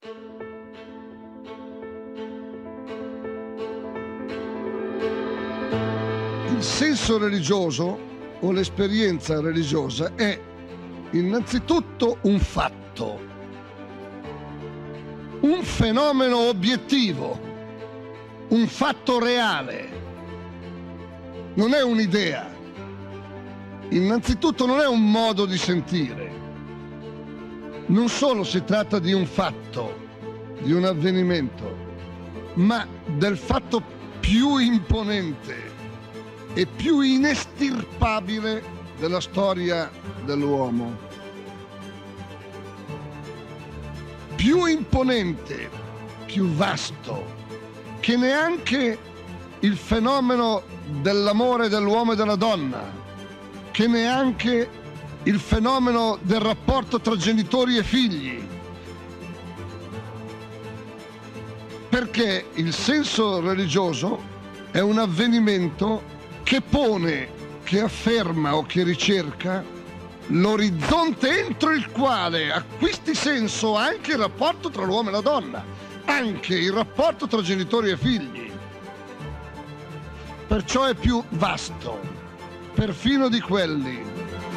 Il senso religioso o l'esperienza religiosa è innanzitutto un fatto, un fenomeno obiettivo, un fatto reale. Non è un'idea. Innanzitutto non è un modo di sentire. Non solo si tratta di un fatto, di un avvenimento, ma del fatto più imponente e più inestirpabile della storia dell'uomo. Più imponente, più vasto, che neanche il fenomeno dell'amore dell'uomo e della donna, che neanche il fenomeno del rapporto tra genitori e figli. Perché il senso religioso è un avvenimento che pone, che afferma o che ricerca l'orizzonte entro il quale acquisti senso anche il rapporto tra l'uomo e la donna, anche il rapporto tra genitori e figli. Perciò è più vasto, perfino di quelli.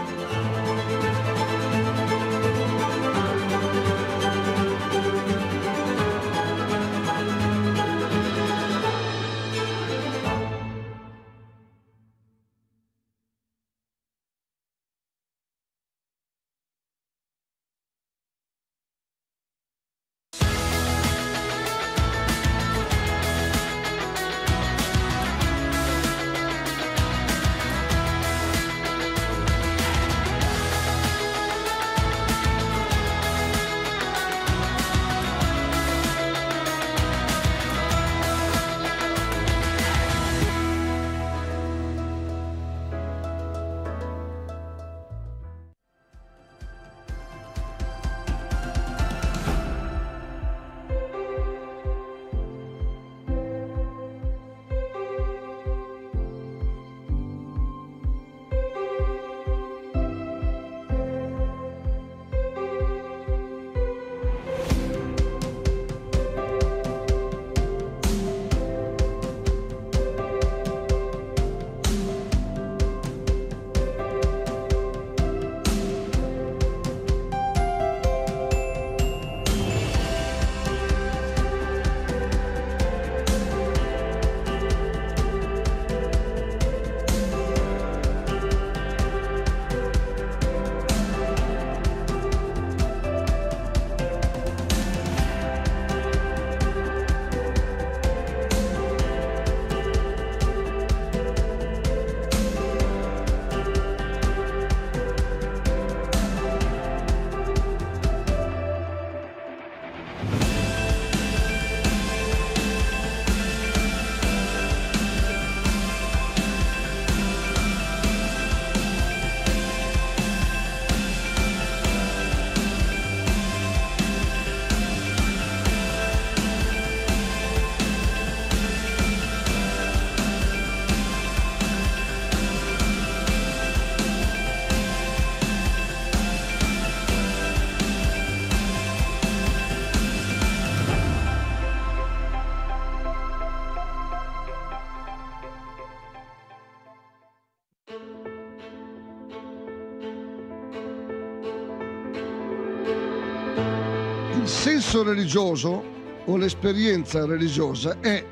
Il senso religioso o l'esperienza religiosa è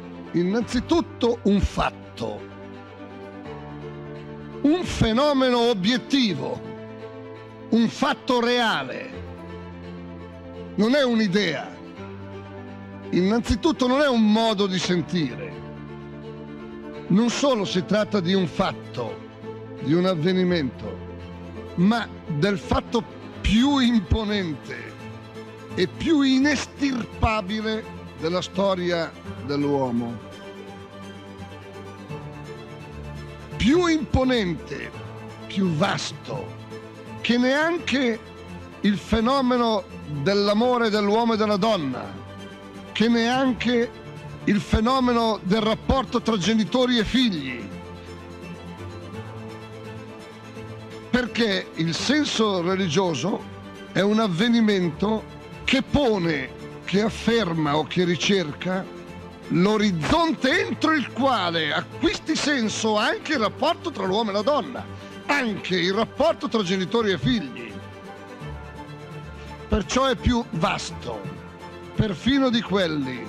innanzitutto un fatto, un fenomeno obiettivo, un fatto reale. Non è un'idea. Innanzitutto non è un modo di sentire. Non solo si tratta di un fatto, di un avvenimento, ma del fatto più imponente e più inestirpabile della storia dell'uomo. Più imponente, più vasto, che neanche il fenomeno dell'amore dell'uomo e della donna, che neanche il fenomeno del rapporto tra genitori e figli. Perché il senso religioso è un avvenimento che pone, che afferma o che ricerca l'orizzonte entro il quale acquisti senso anche il rapporto tra l'uomo e la donna, anche il rapporto tra genitori e figli. Perciò è più vasto, perfino di quelli.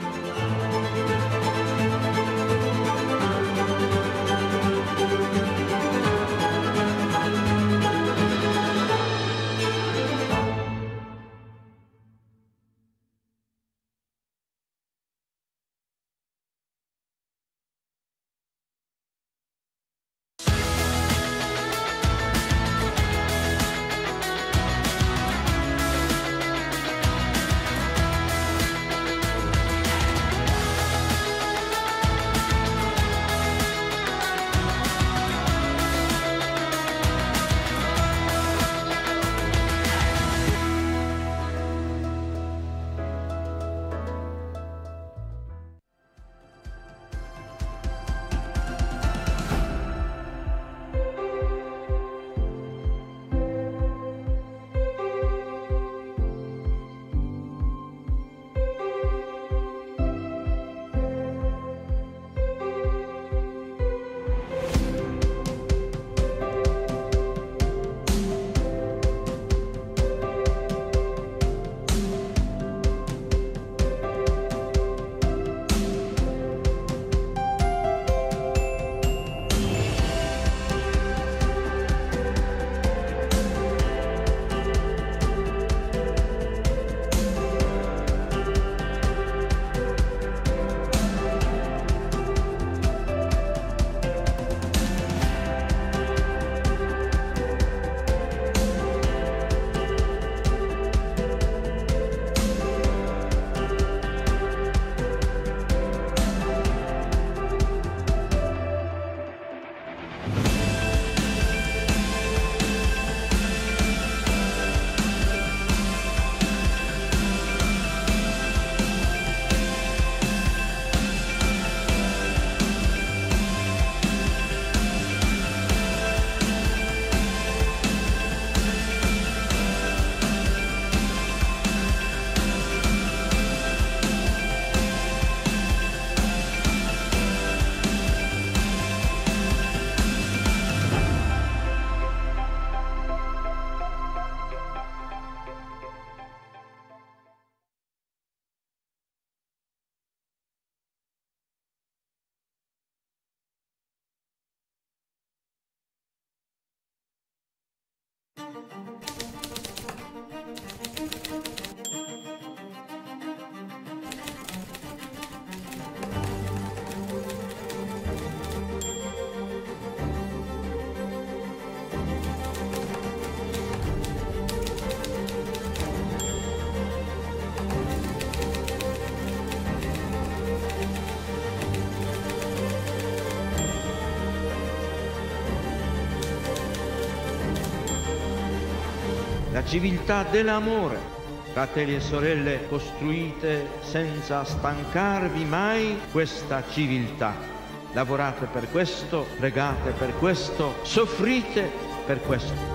La civiltà dell'amore, fratelli e sorelle, costruite senza stancarvi mai questa civiltà. Lavorate per questo, pregate per questo, soffrite per questo.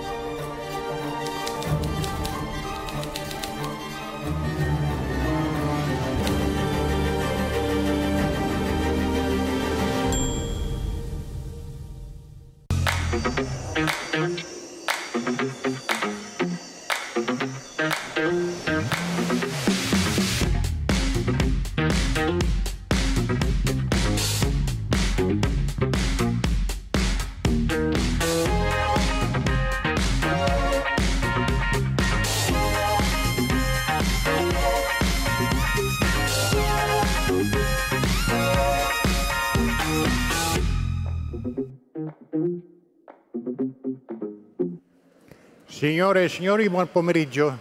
Signore e signori, buon pomeriggio.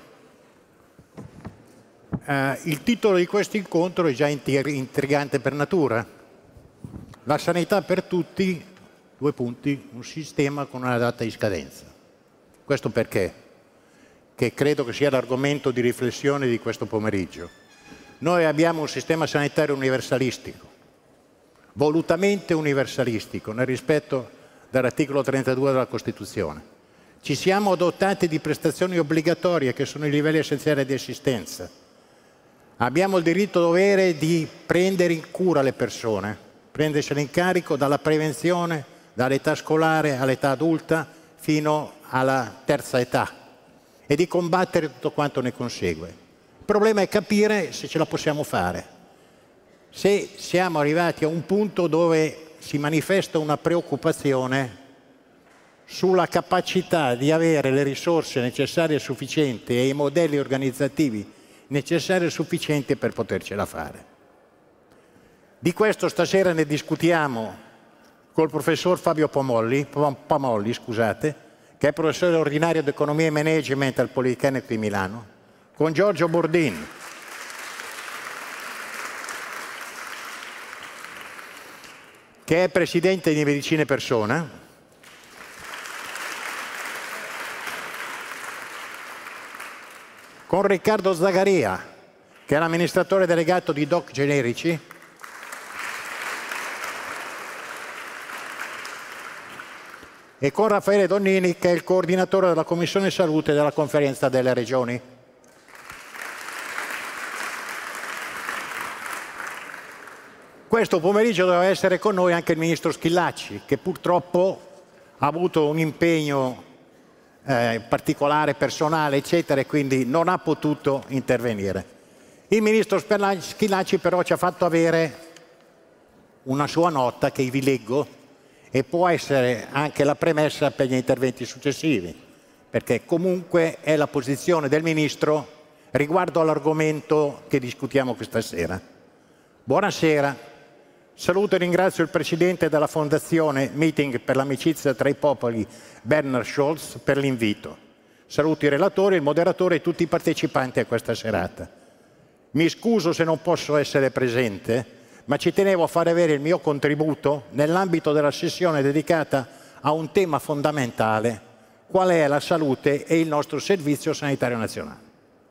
Il titolo di questo incontro è già intrigante per natura. La sanità per tutti, due punti, un sistema con una data di scadenza. Questo perché? Che credo che sia l'argomento di riflessione di questo pomeriggio. Noi abbiamo un sistema sanitario universalistico, volutamente universalistico, nel rispetto dell'articolo 32 della Costituzione. Ci siamo dotati di prestazioni obbligatorie che sono i livelli essenziali di assistenza. Abbiamo il diritto-dovere di prendere in cura le persone, prendersene in carico dalla prevenzione, dall'età scolare all'età adulta fino alla terza età e di combattere tutto quanto ne consegue. Il problema è capire se ce la possiamo fare, se siamo arrivati a un punto dove si manifesta una preoccupazione sulla capacità di avere le risorse necessarie e sufficienti e i modelli organizzativi necessari e sufficienti per potercela fare. Di questo stasera ne discutiamo col professor Fabio Pamolli, che è professore ordinario di Economia e Management al Politecnico di Milano, con Giorgio Bordin, che è presidente di Medicina Persona, con Riccardo Zagaria, che è l'amministratore delegato di Doc Generici, e con Raffaele Donnini, che è il coordinatore della Commissione Salute della Conferenza delle Regioni. Questo pomeriggio doveva essere con noi anche il ministro Schillaci, che purtroppo ha avuto un impegno particolare, personale, eccetera, e quindi non ha potuto intervenire. Il ministro Schillaci però ci ha fatto avere una sua nota che vi leggo e può essere anche la premessa per gli interventi successivi, perché comunque è la posizione del ministro riguardo all'argomento che discutiamo questa sera. Buonasera. Saluto e ringrazio il Presidente della Fondazione Meeting per l'Amicizia tra i Popoli, Bernard Scholz, per l'invito. Saluto i relatori, il moderatore e tutti i partecipanti a questa serata. Mi scuso se non posso essere presente, ma ci tenevo a far avere il mio contributo nell'ambito della sessione dedicata a un tema fondamentale, qual è la salute e il nostro Servizio Sanitario Nazionale.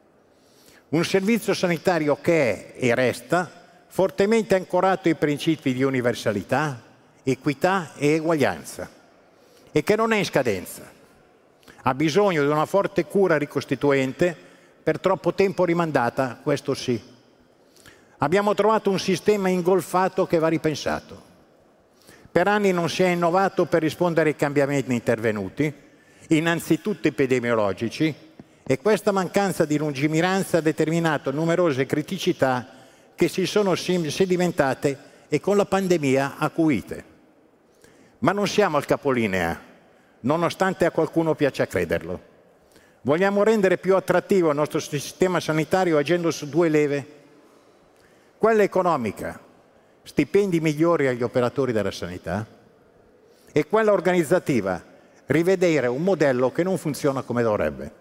Un servizio sanitario che è e resta fortemente ancorato ai principi di universalità, equità e eguaglianza e che non è in scadenza. Ha bisogno di una forte cura ricostituente per troppo tempo rimandata, questo sì. Abbiamo trovato un sistema ingolfato che va ripensato. Per anni non si è innovato per rispondere ai cambiamenti intervenuti, innanzitutto epidemiologici, e questa mancanza di lungimiranza ha determinato numerose criticità che si sono sedimentate e con la pandemia acuite. Ma non siamo al capolinea, nonostante a qualcuno piaccia crederlo. Vogliamo rendere più attrattivo il nostro sistema sanitario agendo su due leve. Quella economica, stipendi migliori agli operatori della sanità, e quella organizzativa, rivedere un modello che non funziona come dovrebbe.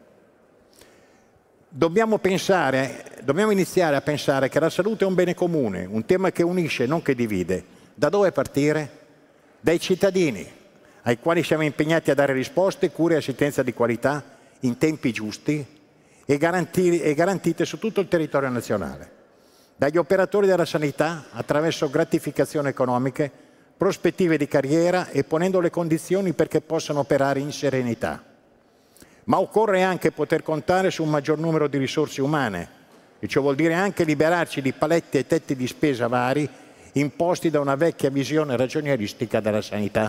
Dobbiamo iniziare a pensare che la salute è un bene comune, un tema che unisce, non che divide. Da dove partire? Dai cittadini, ai quali siamo impegnati a dare risposte, cure e assistenza di qualità in tempi giusti e garantite su tutto il territorio nazionale. Dagli operatori della sanità, attraverso gratificazioni economiche, prospettive di carriera e ponendo le condizioni perché possano operare in serenità. Ma occorre anche poter contare su un maggior numero di risorse umane, e ciò vuol dire anche liberarci di paletti e tetti di spesa vari imposti da una vecchia visione ragionieristica della sanità.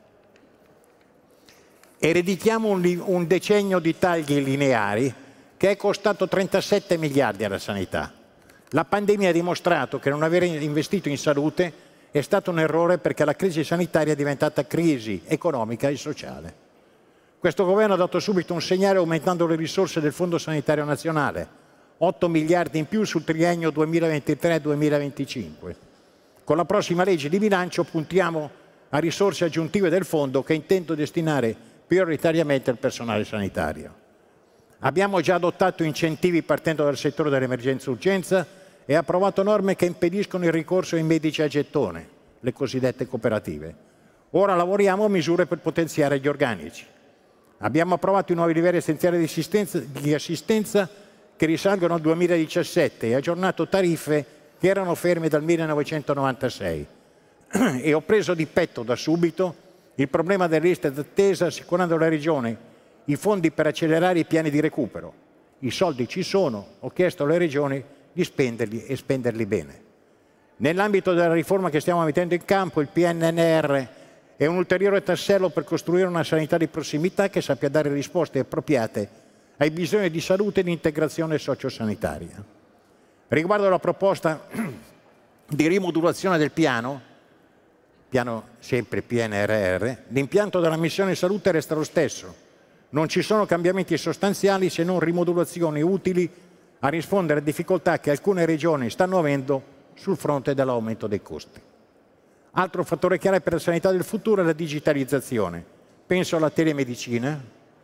Ereditiamo un decennio di tagli lineari che è costato 37 miliardi alla sanità. La pandemia ha dimostrato che non aver investito in salute è stato un errore, perché la crisi sanitaria è diventata crisi economica e sociale. Questo governo ha dato subito un segnale aumentando le risorse del Fondo Sanitario Nazionale, 8 miliardi in più sul triennio 2023-2025. Con la prossima legge di bilancio puntiamo a risorse aggiuntive del fondo che intendo destinare prioritariamente al personale sanitario. Abbiamo già adottato incentivi partendo dal settore dell'emergenza-urgenza e approvato norme che impediscono il ricorso ai medici a gettone, le cosiddette cooperative. Ora lavoriamo a misure per potenziare gli organici. Abbiamo approvato i nuovi livelli essenziali di assistenza che risalgono al 2017 e aggiornato tariffe che erano ferme dal 1996. E ho preso di petto da subito il problema delle liste d'attesa, assicurando alla Regione i fondi per accelerare i piani di recupero. I soldi ci sono, ho chiesto alle Regioni di spenderli e spenderli bene. Nell'ambito della riforma che stiamo mettendo in campo, il PNRR è un ulteriore tassello per costruire una sanità di prossimità che sappia dare risposte appropriate ai bisogni di salute e di integrazione sociosanitaria. Riguardo alla proposta di rimodulazione del piano sempre PNRR, l'impianto della missione salute resta lo stesso. Non ci sono cambiamenti sostanziali se non rimodulazioni utili a rispondere a difficoltà che alcune regioni stanno avendo sul fronte dell'aumento dei costi. Altro fattore chiave per la sanità del futuro è la digitalizzazione. Penso alla telemedicina,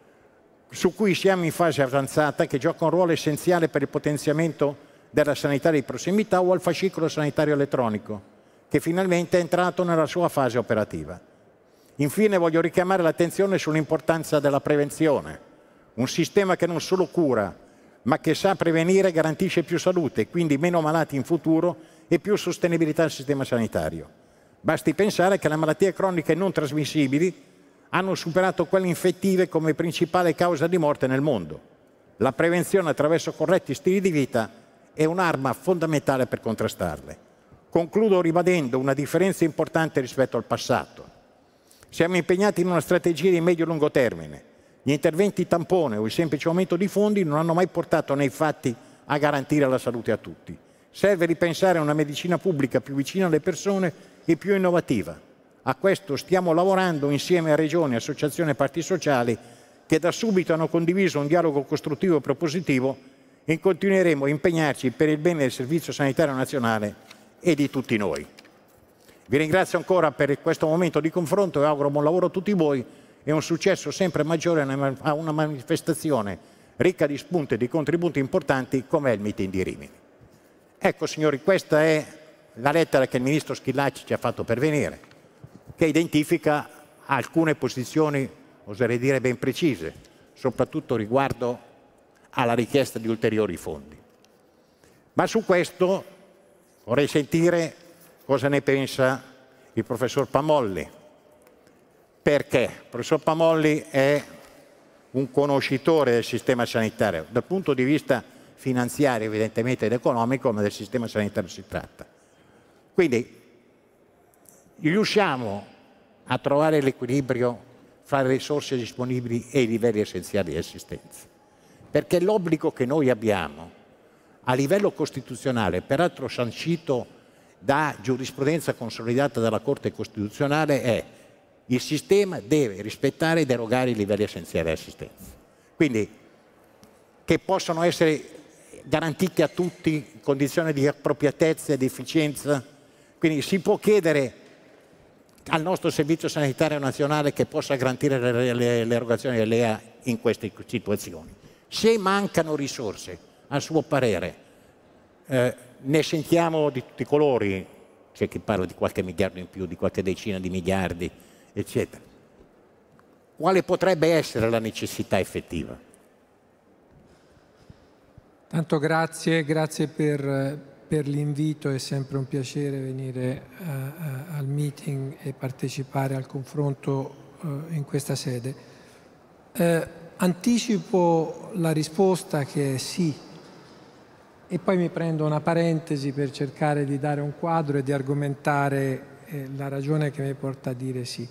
su cui siamo in fase avanzata, che gioca un ruolo essenziale per il potenziamento della sanità di prossimità, o al fascicolo sanitario elettronico, che finalmente è entrato nella sua fase operativa. Infine voglio richiamare l'attenzione sull'importanza della prevenzione, un sistema che non solo cura, ma che sa prevenire e garantisce più salute, quindi meno malati in futuro e più sostenibilità al sistema sanitario. Basti pensare che le malattie croniche non trasmissibili hanno superato quelle infettive come principale causa di morte nel mondo. La prevenzione attraverso corretti stili di vita è un'arma fondamentale per contrastarle. Concludo ribadendo una differenza importante rispetto al passato. Siamo impegnati in una strategia di medio-lungo termine. Gli interventi tampone o il semplice aumento di fondi non hanno mai portato nei fatti a garantire la salute a tutti. Serve ripensare a una medicina pubblica più vicina alle persone e più innovativa. A questo stiamo lavorando insieme a regioni, associazioni e parti sociali che da subito hanno condiviso un dialogo costruttivo e propositivo, e continueremo a impegnarci per il bene del Servizio Sanitario Nazionale e di tutti noi. Vi ringrazio ancora per questo momento di confronto e auguro buon lavoro a tutti voi e un successo sempre maggiore a una manifestazione ricca di spunti e di contributi importanti come è il meeting di Rimini. Ecco signori, questa è la lettera che il ministro Schillaci ci ha fatto pervenire, che identifica alcune posizioni, oserei dire ben precise, soprattutto riguardo alla richiesta di ulteriori fondi. Ma su questo vorrei sentire cosa ne pensa il professor Pamolli. Perché? Il professor Pamolli è un conoscitore del sistema sanitario, dal punto di vista finanziario evidentemente ed economico, ma del sistema sanitario si tratta. Quindi riusciamo a trovare l'equilibrio fra le risorse disponibili e i livelli essenziali di assistenza. Perché l'obbligo che noi abbiamo a livello costituzionale, peraltro sancito da giurisprudenza consolidata dalla Corte Costituzionale, è il sistema deve rispettare ed erogare i livelli essenziali di assistenza. Quindi che possono essere garantiti a tutti in condizioni di appropriatezza ed efficienza. Quindi si può chiedere al nostro Servizio Sanitario Nazionale che possa garantire l'erogazione dell'EA in queste situazioni. Se mancano risorse, a suo parere, ne sentiamo di tutti i colori, c'è chi parla di qualche miliardo in più, di qualche decina di miliardi, eccetera. Quale potrebbe essere la necessità effettiva? Tanto grazie per l'invito, è sempre un piacere venire al meeting e partecipare al confronto in questa sede. Anticipo la risposta che è sì, e poi mi prendo una parentesi per cercare di dare un quadro e di argomentare la ragione che mi porta a dire sì.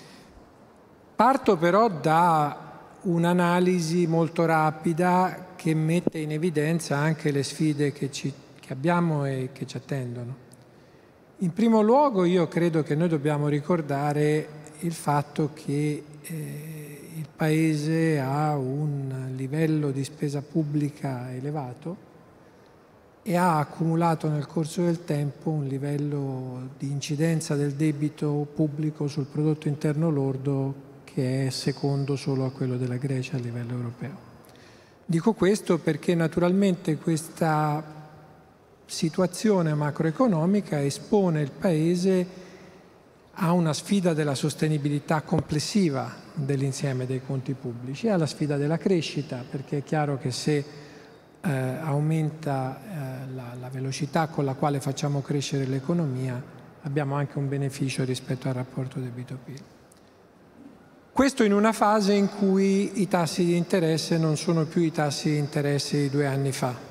Parto però da un'analisi molto rapida che mette in evidenza anche le sfide che abbiamo e che ci attendono. In primo luogo io credo che noi dobbiamo ricordare il fatto che il Paese ha un livello di spesa pubblica elevato e ha accumulato nel corso del tempo un livello di incidenza del debito pubblico sul prodotto interno lordo che è secondo solo a quello della Grecia a livello europeo. Dico questo perché naturalmente questa situazione macroeconomica espone il Paese a una sfida della sostenibilità complessiva dell'insieme dei conti pubblici, alla sfida della crescita, perché è chiaro che se aumenta la velocità con la quale facciamo crescere l'economia, abbiamo anche un beneficio rispetto al rapporto debito-PIL. Questo in una fase in cui i tassi di interesse non sono più i tassi di interesse di 2 anni fa.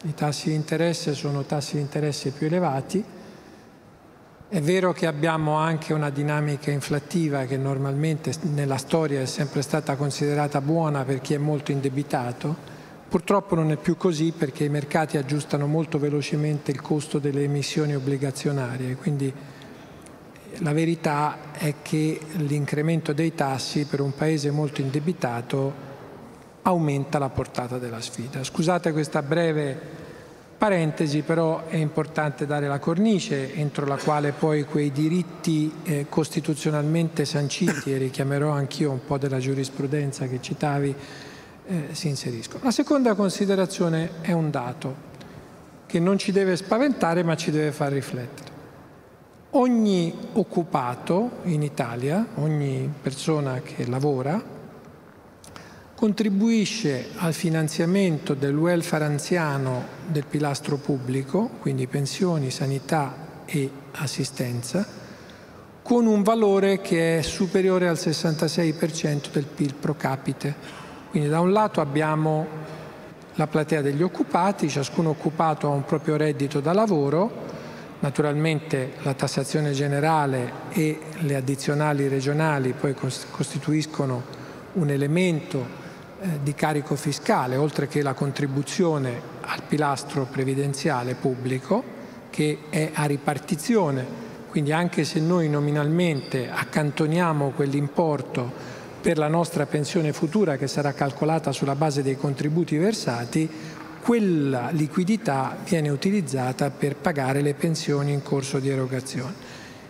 I tassi di interesse sono tassi di interesse più elevati. È vero che abbiamo anche una dinamica inflattiva che normalmente nella storia è sempre stata considerata buona per chi è molto indebitato. Purtroppo non è più così perché i mercati aggiustano molto velocemente il costo delle emissioni obbligazionarie, quindi la verità è che l'incremento dei tassi per un paese molto indebitato aumenta la portata della sfida. Scusate questa breve parentesi, però è importante dare la cornice entro la quale poi quei diritti costituzionalmente sanciti, e richiamerò anch'io un po' della giurisprudenza che citavi, si inseriscono. La seconda considerazione è un dato che non ci deve spaventare ma ci deve far riflettere. Ogni occupato in Italia, ogni persona che lavora, contribuisce al finanziamento del welfare anziano del pilastro pubblico, quindi pensioni, sanità e assistenza, con un valore che è superiore al 66% del PIL pro capite. Quindi da un lato abbiamo la platea degli occupati, ciascun occupato ha un proprio reddito da lavoro, naturalmente la tassazione generale e le addizionali regionali poi costituiscono un elemento di carico fiscale, oltre che la contribuzione al pilastro previdenziale pubblico, che è a ripartizione. Quindi anche se noi nominalmente accantoniamo quell'importo per la nostra pensione futura, che sarà calcolata sulla base dei contributi versati, quella liquidità viene utilizzata per pagare le pensioni in corso di erogazione.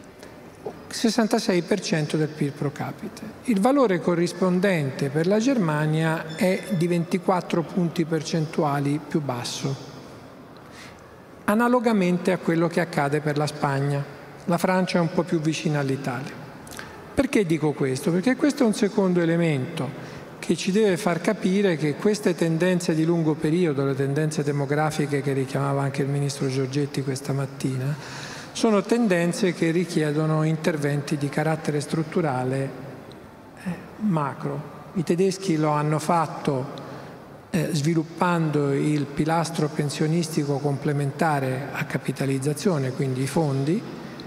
66% del PIL pro capite. Il valore corrispondente per la Germania è di 24 punti percentuali più basso, analogamente a quello che accade per la Spagna. La Francia è un po' più vicina all'Italia. Perché dico questo? Perché questo è un secondo elemento che ci deve far capire che queste tendenze di lungo periodo, le tendenze demografiche che richiamava anche il Ministro Giorgetti questa mattina, sono tendenze che richiedono interventi di carattere strutturale macro. I tedeschi lo hanno fatto sviluppando il pilastro pensionistico complementare a capitalizzazione, quindi i fondi,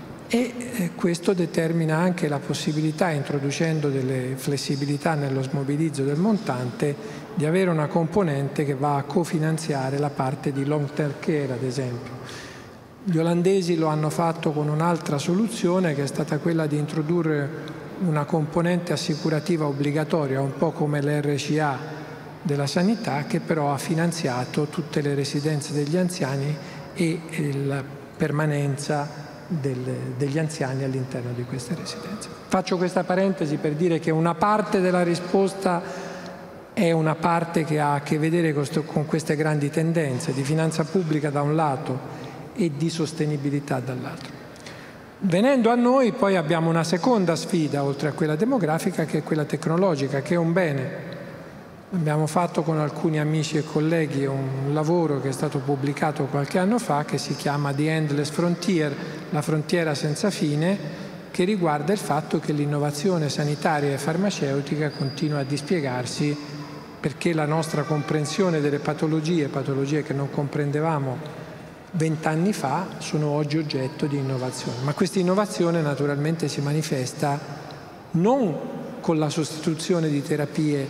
e questo determina anche la possibilità, introducendo delle flessibilità nello smobilizzo del montante, di avere una componente che va a cofinanziare la parte di long term care, ad esempio. Gli olandesi lo hanno fatto con un'altra soluzione, che è stata quella di introdurre una componente assicurativa obbligatoria, un po' come l'RCA della sanità, che però ha finanziato tutte le residenze degli anziani e la permanenza degli anziani all'interno di queste residenze. Faccio questa parentesi per dire che una parte della risposta è una parte che ha a che vedere con queste grandi tendenze di finanza pubblica da un lato e di sostenibilità dall'altro. Venendo a noi, poi abbiamo una seconda sfida, oltre a quella demografica, che è quella tecnologica, che è un bene. Abbiamo fatto con alcuni amici e colleghi un lavoro che è stato pubblicato qualche anno fa, che si chiama The Endless Frontier, la frontiera senza fine, che riguarda il fatto che l'innovazione sanitaria e farmaceutica continua a dispiegarsi, perché la nostra comprensione delle patologie che non comprendevamo 20 anni fa, sono oggi oggetto di innovazione. Ma questa innovazione naturalmente si manifesta non con la sostituzione di terapie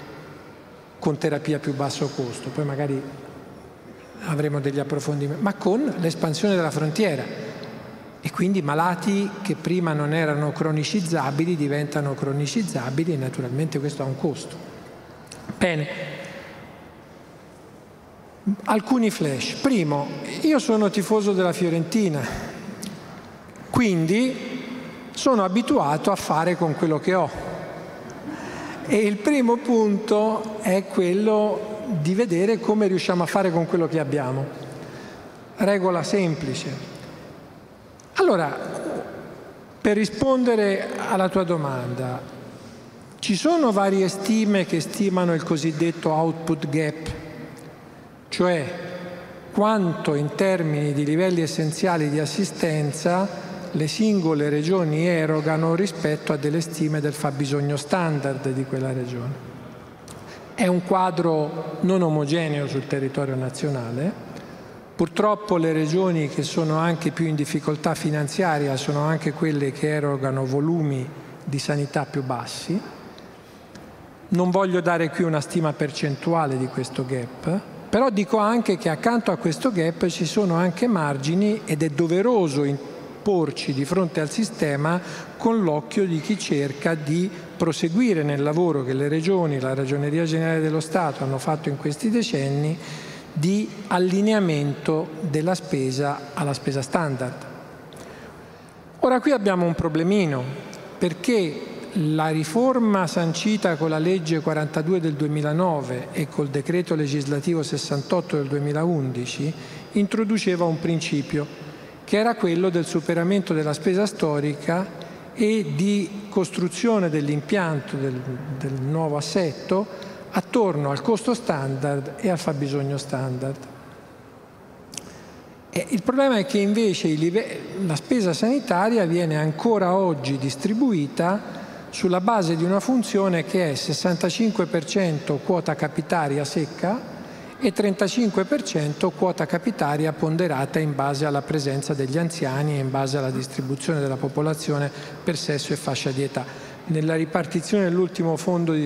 con terapia a più basso costo, poi magari avremo degli approfondimenti, ma con l'espansione della frontiera, e quindi malati che prima non erano cronicizzabili diventano cronicizzabili, e naturalmente questo ha un costo. Bene. Alcuni flash. Primo, io sono tifoso della Fiorentina, quindi sono abituato a fare con quello che ho. E il primo punto è quello di vedere come riusciamo a fare con quello che abbiamo. Regola semplice. Allora, per rispondere alla tua domanda, ci sono varie stime che stimano il cosiddetto output gap, cioè quanto in termini di livelli essenziali di assistenza le singole regioni erogano rispetto a delle stime del fabbisogno standard di quella regione. È un quadro non omogeneo sul territorio nazionale, Purtroppo le regioni che sono anche più in difficoltà finanziaria sono anche quelle che erogano volumi di sanità più bassi. Non voglio dare qui una stima percentuale di questo gap, però dico anche che accanto a questo gap ci sono anche margini ed è doveroso porci di fronte al sistema con l'occhio di chi cerca di proseguire nel lavoro che le regioni, la Ragioneria Generale dello Stato hanno fatto in questi decenni di allineamento della spesa alla spesa standard. Ora qui abbiamo un problemino, perché la riforma sancita con la legge 42 del 2009 e col decreto legislativo 68 del 2011 introduceva un principio che era quello del superamento della spesa storica e di costruzione dell'impianto del nuovo assetto attorno al costo standard e al fabbisogno standard. Il problema è che invece la spesa sanitaria viene ancora oggi distribuita sulla base di una funzione che è 65% quota capitaria secca e 35% quota capitaria ponderata in base alla presenza degli anziani e in base alla distribuzione della popolazione per sesso e fascia di età. Nella ripartizione dell'ultimo fondo,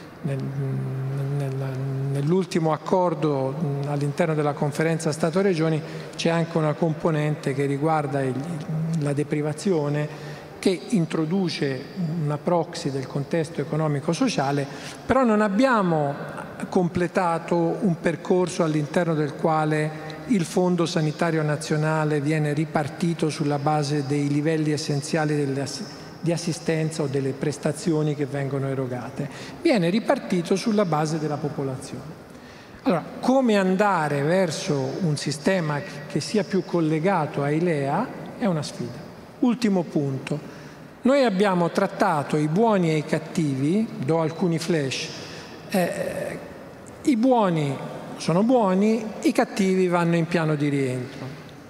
nell'ultimo accordo all'interno della conferenza Stato-Regioni c'è anche una componente che riguarda la deprivazione, che introduce una proxy del contesto economico-sociale, però non abbiamo completato un percorso all'interno del quale il Fondo Sanitario Nazionale viene ripartito sulla base dei livelli essenziali di assistenza o delle prestazioni che vengono erogate. Viene ripartito sulla base della popolazione. Allora, come andare verso un sistema che sia più collegato ai LEA è una sfida. Ultimo punto, noi abbiamo trattato i buoni e i cattivi, do alcuni flash, i buoni sono buoni, i cattivi vanno in piano di rientro.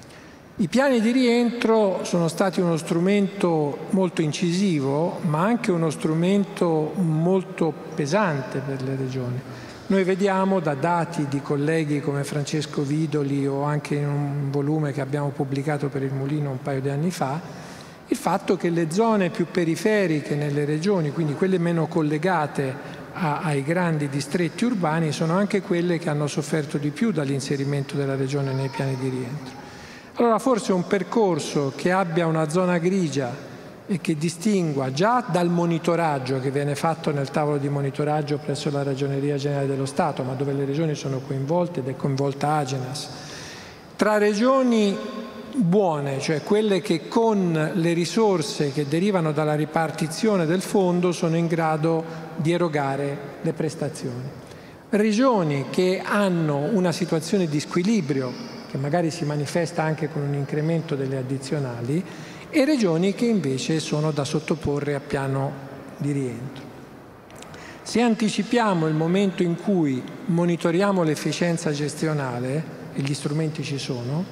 I piani di rientro sono stati uno strumento molto incisivo, ma anche uno strumento molto pesante per le regioni. Noi vediamo da dati di colleghi come Francesco Vidoli o anche in un volume che abbiamo pubblicato per il Mulino un paio di anni fa, il fatto che le zone più periferiche nelle regioni, quindi quelle meno collegate ai grandi distretti urbani, sono anche quelle che hanno sofferto di più dall'inserimento della regione nei piani di rientro. Allora forse un percorso che abbia una zona grigia e che distingua già dal monitoraggio che viene fatto nel tavolo di monitoraggio presso la Ragioneria Generale dello Stato, ma dove le regioni sono coinvolte ed è coinvolta Agenas, tra regioni buone, cioè quelle che con le risorse che derivano dalla ripartizione del fondo sono in grado di erogare le prestazioni. Regioni che hanno una situazione di squilibrio, che magari si manifesta anche con un incremento delle addizionali, e regioni che invece sono da sottoporre a piano di rientro. Se anticipiamo il momento in cui monitoriamo l'efficienza gestionale, e gli strumenti ci sono,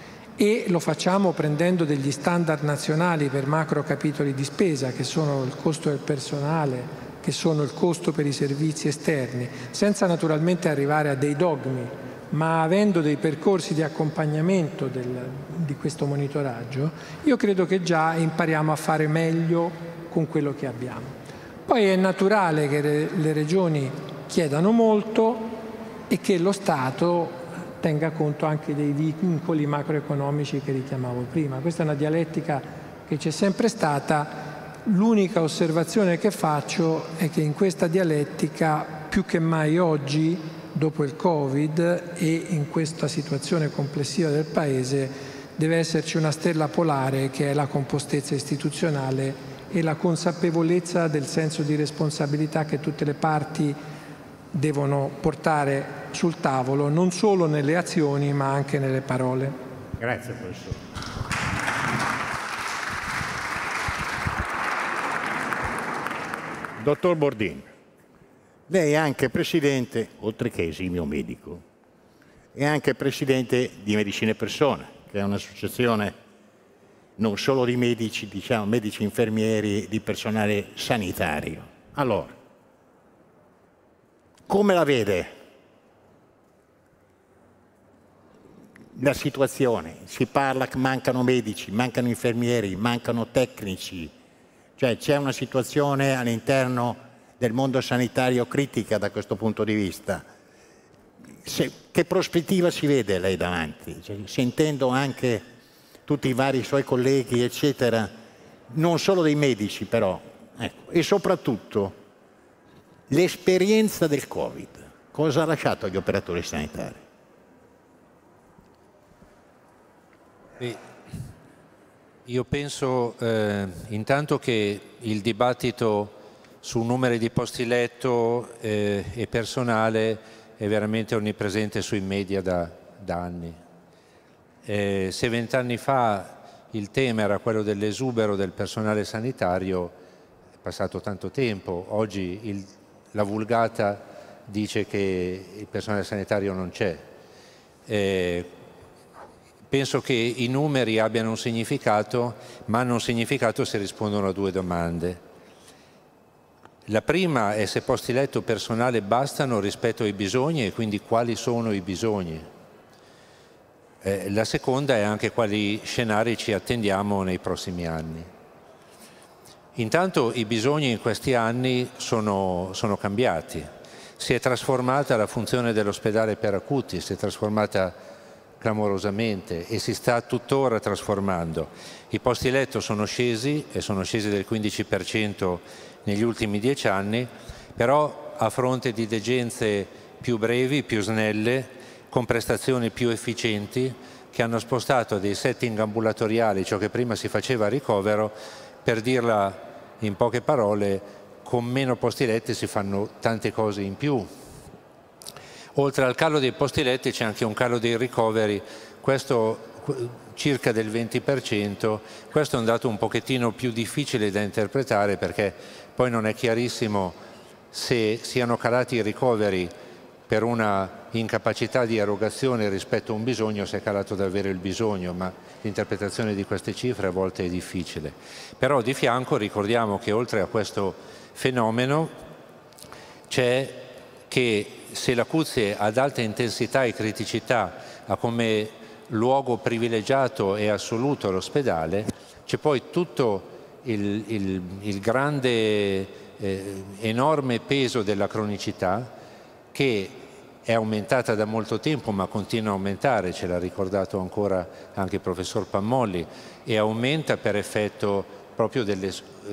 e lo facciamo prendendo degli standard nazionali per macro capitoli di spesa, che sono il costo del personale, che sono il costo per i servizi esterni, senza naturalmente arrivare a dei dogmi, ma avendo dei percorsi di accompagnamento di questo monitoraggio, io credo che già impariamo a fare meglio con quello che abbiamo. Poi è naturale che le regioni chiedano molto e che lo Stato tenga conto anche dei vincoli macroeconomici che richiamavo prima. Questa è una dialettica che c'è sempre stata. L'unica osservazione che faccio è che in questa dialettica, più che mai oggi, dopo il Covid e in questa situazione complessiva del Paese, deve esserci una stella polare che è la compostezza istituzionale e la consapevolezza del senso di responsabilità che tutte le parti devono portare sul tavolo, non solo nelle azioni ma anche nelle parole. Grazie professore. Dottor Bordin, lei è anche presidente, oltre che esimio medico, è anche presidente di Medicina e Persone, che è un'associazione non solo di medici, diciamo medici infermieri, di personale sanitario. Allora, come la vede la situazione, si parla che mancano medici, mancano infermieri, mancano tecnici, cioè c'è una situazione all'interno del mondo sanitario critica da questo punto di vista. Che prospettiva si vede lei davanti? Cioè, sentendo anche tutti i vari suoi colleghi, eccetera, non solo dei medici però, ecco, e soprattutto l'esperienza del Covid, cosa ha lasciato agli operatori sanitari? Io penso intanto che il dibattito su numeri di posti letto e personale è veramente onnipresente sui media da anni. Se 20 anni fa il tema era quello dell'esubero del personale sanitario, è passato tanto tempo. Oggi la vulgata dice che il personale sanitario non c'è. Penso che i numeri abbiano un significato, ma hanno un significato se rispondono a due domande. La prima è se posti letto personale bastano rispetto ai bisogni e quindi quali sono i bisogni. La seconda è anche quali scenari ci attendiamo nei prossimi anni. Intanto i bisogni in questi anni sono cambiati. Si è trasformata la funzione dell'ospedale per acuti, si è trasformata clamorosamente e si sta tuttora trasformando. I posti letto sono scesi e sono scesi del 15% negli ultimi 10 anni, però a fronte di degenze più brevi, più snelle, con prestazioni più efficienti, che hanno spostato dei setting ambulatoriali, ciò che prima si faceva a ricovero, per dirla in poche parole, con meno posti letti si fanno tante cose in più. Oltre al calo dei posti letti c'è anche un calo dei ricoveri, questo circa del 20%, questo è un dato un pochettino più difficile da interpretare perché poi non è chiarissimo se siano calati i ricoveri per una incapacità di erogazione rispetto a un bisogno, se è calato davvero il bisogno, ma l'interpretazione di queste cifre a volte è difficile. Però di fianco ricordiamo che oltre a questo fenomeno c'è che se l'acuzie ad alta intensità e criticità ha come luogo privilegiato e assoluto l'ospedale, c'è poi tutto il grande, enorme peso della cronicità che è aumentata da molto tempo ma continua a aumentare, ce l'ha ricordato ancora anche il professor Pammolli, e aumenta per effetto proprio del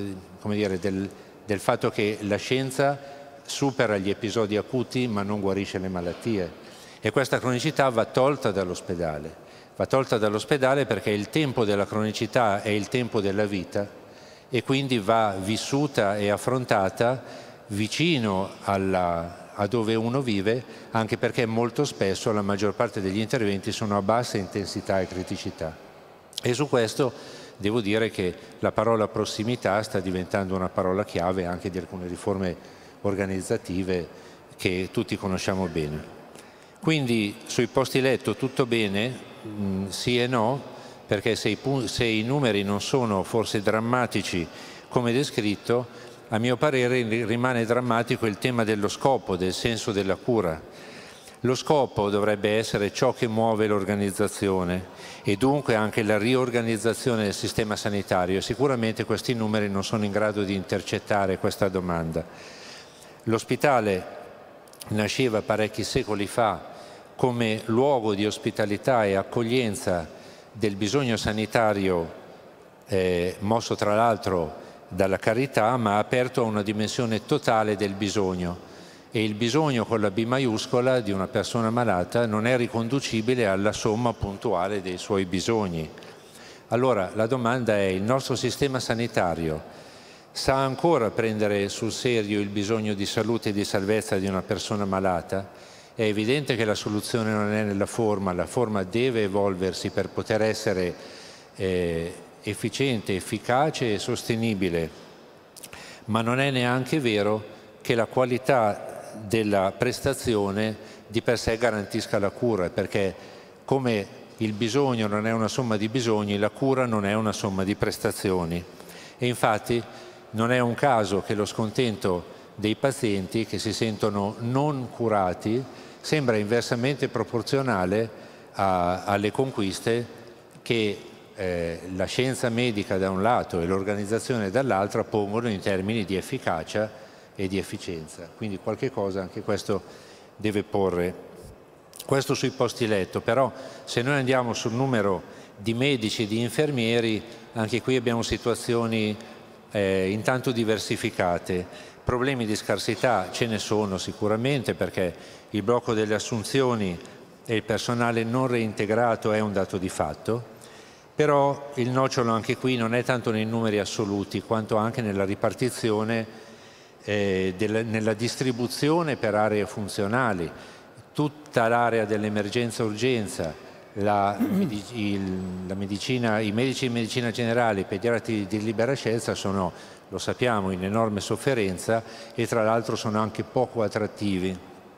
fatto che la scienza supera gli episodi acuti ma non guarisce le malattie. E questa cronicità va tolta dall'ospedale. Va tolta dall'ospedale perché il tempo della cronicità è il tempo della vita e quindi va vissuta e affrontata vicino a dove uno vive, anche perché molto spesso la maggior parte degli interventi sono a bassa intensità e criticità. E su questo devo dire che la parola prossimità sta diventando una parola chiave anche di alcune riforme organizzative che tutti conosciamo bene. Quindi sui posti letto tutto bene? Sì e no, perché se i numeri non sono forse drammatici come descritto, a mio parere rimane drammatico il tema dello scopo, del senso della cura. Lo scopo dovrebbe essere ciò che muove l'organizzazione e dunque anche la riorganizzazione del sistema sanitario. Sicuramente questi numeri non sono in grado di intercettare questa domanda. L'ospedale nasceva parecchi secoli fa come luogo di ospitalità e accoglienza del bisogno sanitario, mosso tra l'altro dalla carità, ma aperto a una dimensione totale del bisogno. E il bisogno con la B maiuscola di una persona malata non è riconducibile alla somma puntuale dei suoi bisogni. Allora la domanda è: il nostro sistema sanitario sa ancora prendere sul serio il bisogno di salute e di salvezza di una persona malata? È evidente che la soluzione non è nella forma, la forma deve evolversi per poter essere efficiente, efficace e sostenibile, ma non è neanche vero che la qualità della prestazione di per sé garantisca la cura, perché come il bisogno non è una somma di bisogni, la cura non è una somma di prestazioni. E infatti non è un caso che lo scontento dei pazienti che si sentono non curati sembra inversamente proporzionale alle conquiste che la scienza medica da un lato e l'organizzazione dall'altra pongono in termini di efficacia e di efficienza. Quindi qualche cosa anche questo deve porre. Questo sui posti letto, però se noi andiamo sul numero di medici e di infermieri, anche qui abbiamo situazioni intanto diversificate. Problemi di scarsità ce ne sono sicuramente, perché il blocco delle assunzioni e il personale non reintegrato è un dato di fatto, però il nocciolo anche qui non è tanto nei numeri assoluti quanto anche nella ripartizione, nella distribuzione per aree funzionali. Tutta l'area dell'emergenza urgenza, i medici di medicina generale, i pediatri di libera scelta sono, lo sappiamo, in enorme sofferenza e tra l'altro sono anche poco attrattivi,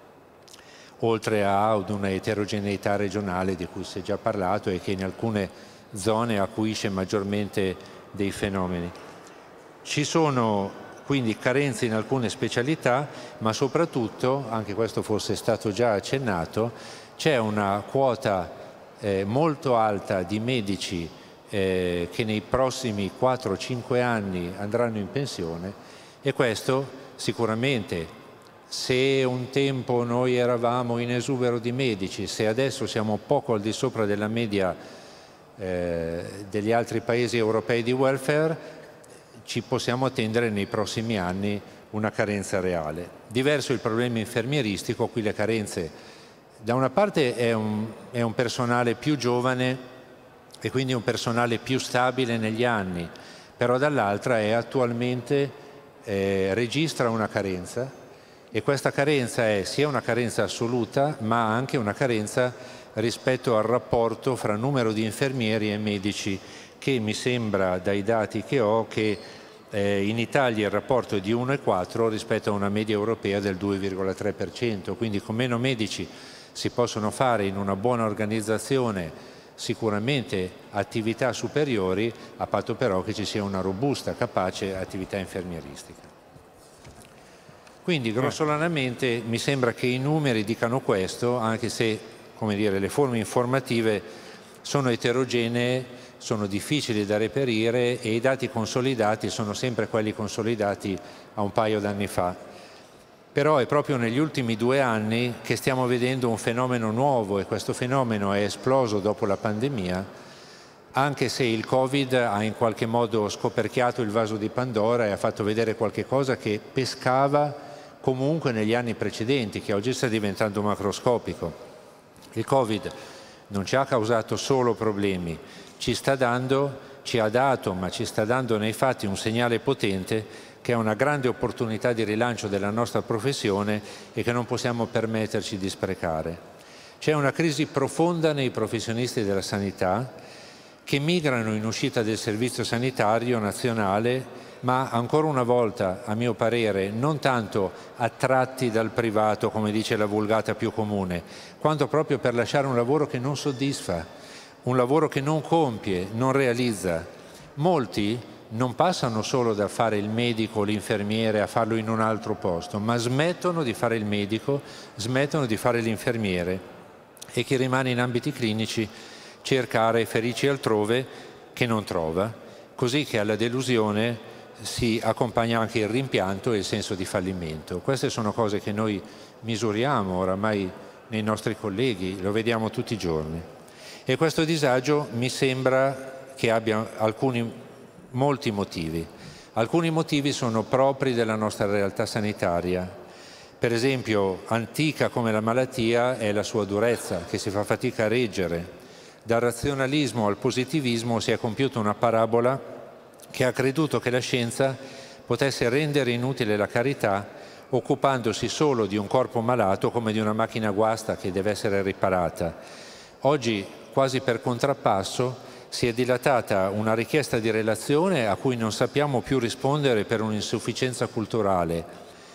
oltre ad una eterogeneità regionale di cui si è già parlato e che in alcune zone acuisce maggiormente dei fenomeni. Ci sono quindi carenze in alcune specialità, ma soprattutto, anche questo forse è stato già accennato, c'è una quota molto alta di medici che nei prossimi 4-5 anni andranno in pensione, e questo sicuramente, se un tempo noi eravamo in esubero di medici, se adesso siamo poco al di sopra della media degli altri paesi europei di welfare, ci possiamo attendere nei prossimi anni una carenza reale. Diverso il problema infermieristico, qui le carenze, da una parte è un personale più giovane e quindi un personale più stabile negli anni, però dall'altra è attualmente registra una carenza, e questa carenza è sia una carenza assoluta ma anche una carenza rispetto al rapporto fra numero di infermieri e medici, che mi sembra dai dati che ho che in Italia il rapporto è di 1,4 rispetto a una media europea del 2,3%, quindi con meno medici si possono fare in una buona organizzazione sicuramente attività superiori, a patto però che ci sia una robusta, capace attività infermieristica. Quindi grossolanamente mi sembra che i numeri dicano questo, anche se, come dire, le forme informative sono eterogenee, sono difficili da reperire e i dati consolidati sono sempre quelli consolidati a un paio d'anni fa. Però è proprio negli ultimi 2 anni che stiamo vedendo un fenomeno nuovo, e questo fenomeno è esploso dopo la pandemia, anche se il Covid ha in qualche modo scoperchiato il vaso di Pandora e ha fatto vedere qualche cosa che pescava comunque negli anni precedenti, che oggi sta diventando macroscopico. Il Covid non ci ha causato solo problemi, ci ha dato, ma ci sta dando nei fatti un segnale potente che è una grande opportunità di rilancio della nostra professione e che non possiamo permetterci di sprecare. C'è una crisi profonda nei professionisti della sanità che migrano in uscita del servizio sanitario nazionale, ma ancora una volta, a mio parere, non tanto attratti dal privato, come dice la vulgata più comune, quanto proprio per lasciare un lavoro che non soddisfa, un lavoro che non compie, non realizza. Molti non passano solo da fare il medico o l'infermiere a farlo in un altro posto, ma smettono di fare il medico, smettono di fare l'infermiere, e chi rimane in ambiti clinici cerca aree felici altrove che non trova, così che alla delusione si accompagna anche il rimpianto e il senso di fallimento. Queste sono cose che noi misuriamo oramai nei nostri colleghi, lo vediamo tutti i giorni. E questo disagio mi sembra che abbia molti motivi. Alcuni motivi sono propri della nostra realtà sanitaria. Per esempio, antica come la malattia è la sua durezza, che si fa fatica a reggere. Dal razionalismo al positivismo si è compiuta una parabola che ha creduto che la scienza potesse rendere inutile la carità occupandosi solo di un corpo malato come di una macchina guasta che deve essere riparata. Oggi, quasi per contrappasso, si è dilatata una richiesta di relazione a cui non sappiamo più rispondere per un'insufficienza culturale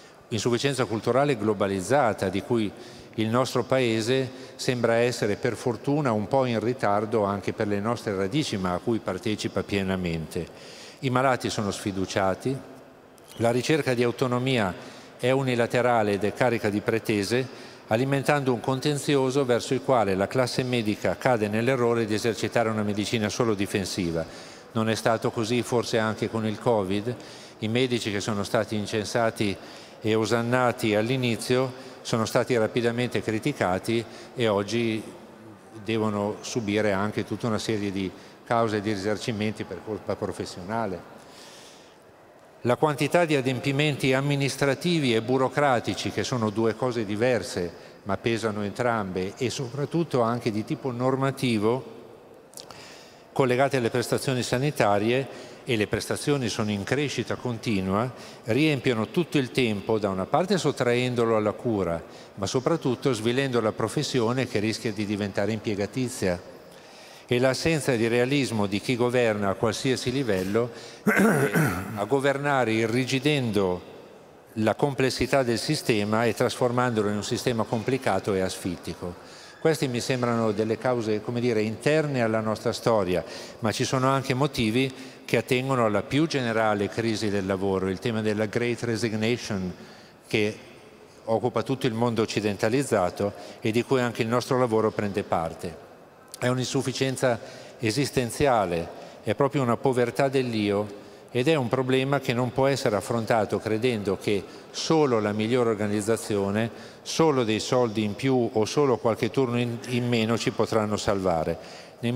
globalizzata, di cui il nostro Paese sembra essere per fortuna un po' in ritardo anche per le nostre radici, ma a cui partecipa pienamente. I malati sono sfiduciati, la ricerca di autonomia è unilaterale ed è carica di pretese, alimentando un contenzioso verso il quale la classe medica cade nell'errore di esercitare una medicina solo difensiva. Non è stato così forse anche con il Covid? I medici che sono stati incensati e osannati all'inizio sono stati rapidamente criticati e oggi devono subire anche tutta una serie di cause e di risarcimenti per colpa professionale. La quantità di adempimenti amministrativi e burocratici, che sono due cose diverse ma pesano entrambe, e soprattutto anche di tipo normativo collegate alle prestazioni sanitarie, e le prestazioni sono in crescita continua, riempiono tutto il tempo, da una parte sottraendolo alla cura, ma soprattutto svilendo la professione che rischia di diventare impiegatizia. E l'assenza di realismo di chi governa a qualsiasi livello a governare irrigidendo la complessità del sistema e trasformandolo in un sistema complicato e asfittico. Queste mi sembrano delle cause, come dire, interne alla nostra storia, ma ci sono anche motivi che attengono alla più generale crisi del lavoro, il tema della Great Resignation che occupa tutto il mondo occidentalizzato e di cui anche il nostro lavoro prende parte. È un'insufficienza esistenziale, è proprio una povertà dell'io ed è un problema che non può essere affrontato credendo che solo la migliore organizzazione, solo dei soldi in più o solo qualche turno in meno ci potranno salvare. Nel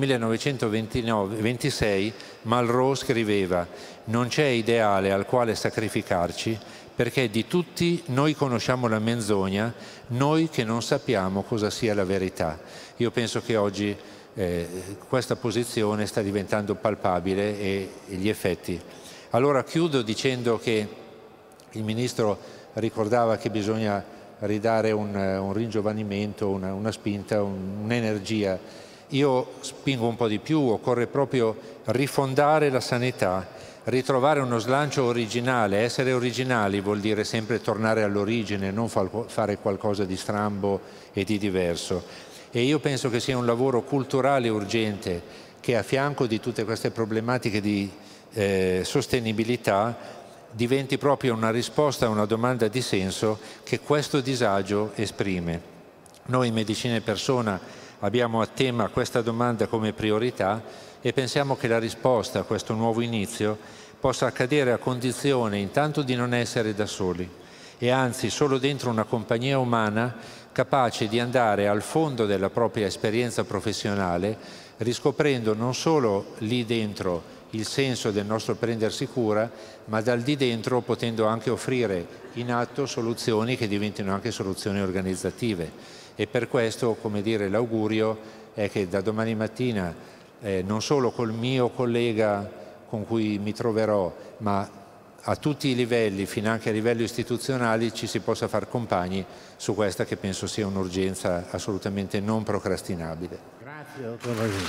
1926 Malraux scriveva: «Non c'è ideale al quale sacrificarci perché di tutti noi conosciamo la menzogna, noi che non sappiamo cosa sia la verità». Io penso che oggi questa posizione sta diventando palpabile e gli effetti. Allora chiudo dicendo che il Ministro ricordava che bisogna ridare un ringiovanimento, una spinta, un'energia. Io spingo un po' di più, occorre proprio rifondare la sanità, ritrovare uno slancio originale. Essere originali vuol dire sempre tornare all'origine, non fare qualcosa di strambo e di diverso. E io penso che sia un lavoro culturale urgente che a fianco di tutte queste problematiche di sostenibilità diventi proprio una risposta a una domanda di senso che questo disagio esprime. Noi in Medicina e Persona abbiamo a tema questa domanda come priorità e pensiamo che la risposta a questo nuovo inizio possa accadere a condizione intanto di non essere da soli e anzi solo dentro una compagnia umana capace di andare al fondo della propria esperienza professionale, riscoprendo non solo lì dentro il senso del nostro prendersi cura, ma dal di dentro potendo anche offrire in atto soluzioni che diventino anche soluzioni organizzative. E per questo, come dire, l'augurio è che da domani mattina non solo col mio collega con cui mi troverò, ma a tutti i livelli, fino anche a livello istituzionale, ci si possa far compagni su questa che penso sia un'urgenza assolutamente non procrastinabile. Grazie, dottor Vasini.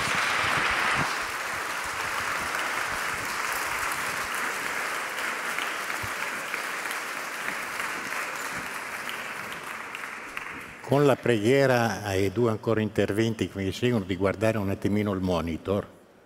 Con la preghiera ai due ancora interventi che mi seguono di guardare un attimino il monitor,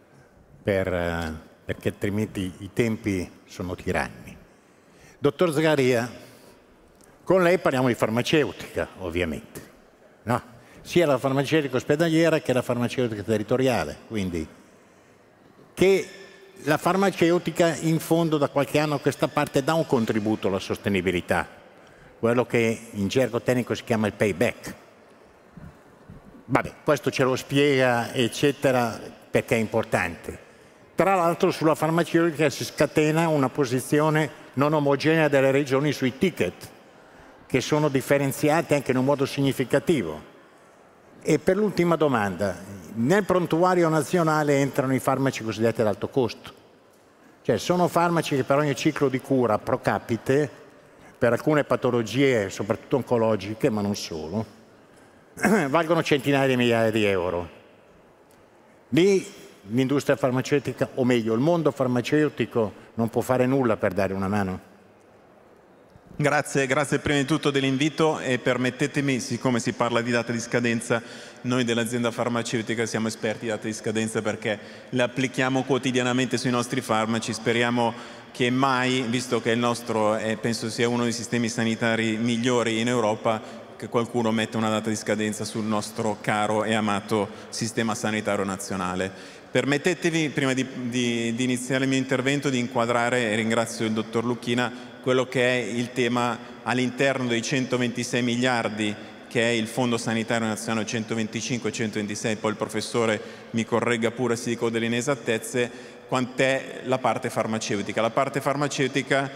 perché altrimenti i tempi sono tiranni. Dottor Zagaria, con lei parliamo di farmaceutica, ovviamente, no? Sia la farmaceutica ospedaliera che la farmaceutica territoriale, quindi che la farmaceutica in fondo da qualche anno a questa parte dà un contributo alla sostenibilità, quello che in gergo tecnico si chiama il payback. Vabbè, questo ce lo spiega, eccetera, perché è importante. Tra l'altro sulla farmaceutica si scatena una posizione non omogenea delle regioni sui ticket, che sono differenziati anche in un modo significativo. E per l'ultima domanda, nel prontuario nazionale entrano i farmaci cosiddetti ad alto costo. Cioè sono farmaci che per ogni ciclo di cura pro capite, per alcune patologie, soprattutto oncologiche, ma non solo, valgono centinaia di migliaia di euro. Lì l'industria farmaceutica, o meglio, il mondo farmaceutico non può fare nulla per dare una mano. Grazie prima di tutto dell'invito e permettetemi, siccome si parla di data di scadenza, noi dell'azienda farmaceutica siamo esperti di data di scadenza perché le applichiamo quotidianamente sui nostri farmaci, speriamo che mai, visto che il nostro penso sia uno dei sistemi sanitari migliori in Europa, che qualcuno metta una data di scadenza sul nostro caro e amato sistema sanitario nazionale. Permettetemi, prima di iniziare il mio intervento, di inquadrare, e ringrazio il dottor Lucchina, quello che è il tema all'interno dei 126 miliardi che è il Fondo Sanitario Nazionale, 125 126, poi il professore mi corregga pure se dico delle inesattezze, quant'è la parte farmaceutica. La parte farmaceutica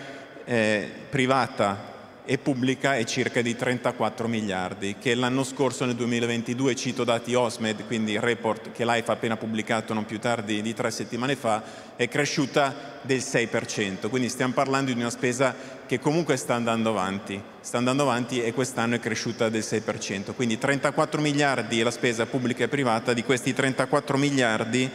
privata e pubblica è circa di 34 miliardi, che l'anno scorso, nel 2022, cito dati OSMED, quindi il report che l'AIFA ha appena pubblicato non più tardi di 3 settimane fa, è cresciuta del 6%, quindi stiamo parlando di una spesa che comunque sta andando avanti e quest'anno è cresciuta del 6%, quindi 34 miliardi è la spesa pubblica e privata, di questi 34 miliardi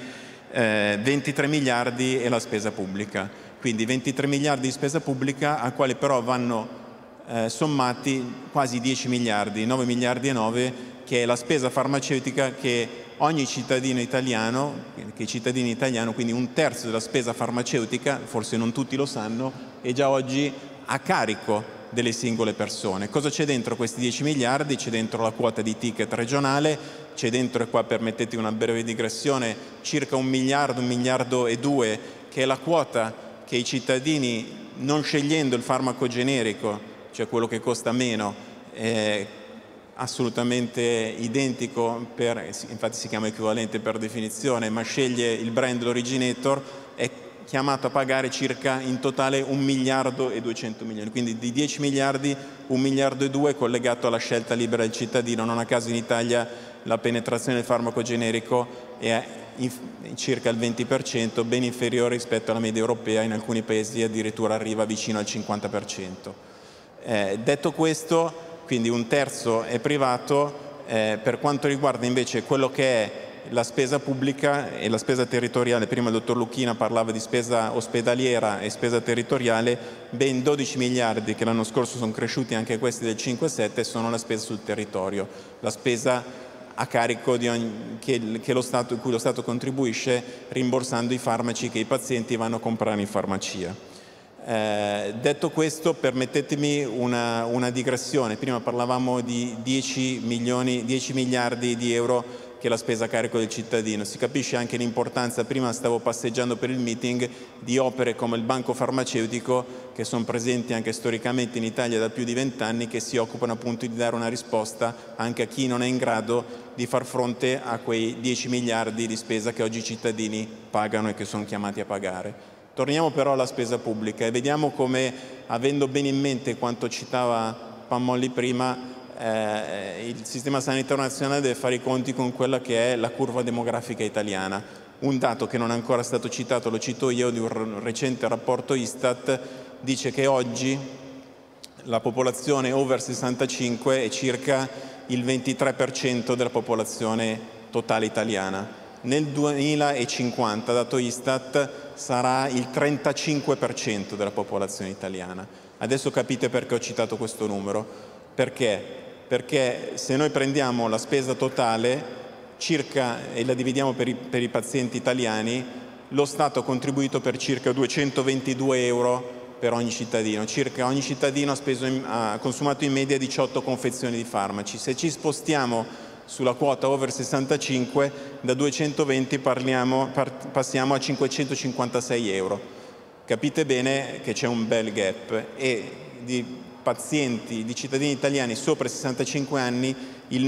23 miliardi è la spesa pubblica, quindi 23 miliardi di spesa pubblica a quale però vanno sommati quasi 10 miliardi, 9 miliardi e 9, che è la spesa farmaceutica che ogni cittadino italiano, quindi un terzo della spesa farmaceutica, forse non tutti lo sanno, è già oggi a carico delle singole persone. Cosa c'è dentro questi 10 miliardi? C'è dentro la quota di ticket regionale, c'è dentro, e qua permettetemi una breve digressione, circa 1 miliardo e 2, che è la quota che i cittadini, non scegliendo il farmaco generico, cioè quello che costa meno, è assolutamente identico, infatti si chiama equivalente per definizione, ma sceglie il brand, l'originator, è chiamato a pagare circa in totale 1 miliardo e 200 milioni. Quindi di 10 miliardi, 1 miliardo e 2 è collegato alla scelta libera del cittadino. Non a caso in Italia la penetrazione del farmaco generico è circa il 20%, ben inferiore rispetto alla media europea, in alcuni paesi addirittura arriva vicino al 50%. Detto questo, quindi un terzo è privato, per quanto riguarda invece quello che è la spesa pubblica e la spesa territoriale, prima il dottor Lucchina parlava di spesa ospedaliera e spesa territoriale, ben 12 miliardi che l'anno scorso sono cresciuti anche questi del 5-7 sono la spesa sul territorio, la spesa a carico di in cui lo Stato contribuisce rimborsando i farmaci che i pazienti vanno a comprare in farmacia. Detto questo, permettetemi una digressione. Prima parlavamo di 10 miliardi di euro che è la spesa a carico del cittadino. Si capisce anche l'importanza, prima stavo passeggiando per il meeting, di opere come il banco farmaceutico, che sono presenti anche storicamente in Italia da più di 20 anni, che si occupano appunto di dare una risposta anche a chi non è in grado di far fronte a quei 10 miliardi di spesa che oggi i cittadini pagano e che sono chiamati a pagare. Torniamo però alla spesa pubblica e vediamo come, avendo bene in mente quanto citava Pammolli prima, il sistema sanitario nazionale deve fare i conti con quella che è la curva demografica italiana. Un dato che non è ancora stato citato, lo cito io, di un recente rapporto Istat, dice che oggi la popolazione over 65 è circa il 23% della popolazione totale italiana. Nel 2050, dato Istat, sarà il 35% della popolazione italiana. Adesso capite perché ho citato questo numero. Perché? Perché se noi prendiamo la spesa totale e la dividiamo per i pazienti italiani, lo Stato ha contribuito per circa 222 euro per ogni cittadino. Circa ogni cittadino ha consumato in media 18 confezioni di farmaci. Se ci spostiamo sulla quota over 65, da 220 passiamo a 556 euro. Capite bene che c'è un bel gap e di cittadini italiani sopra i 65 anni, il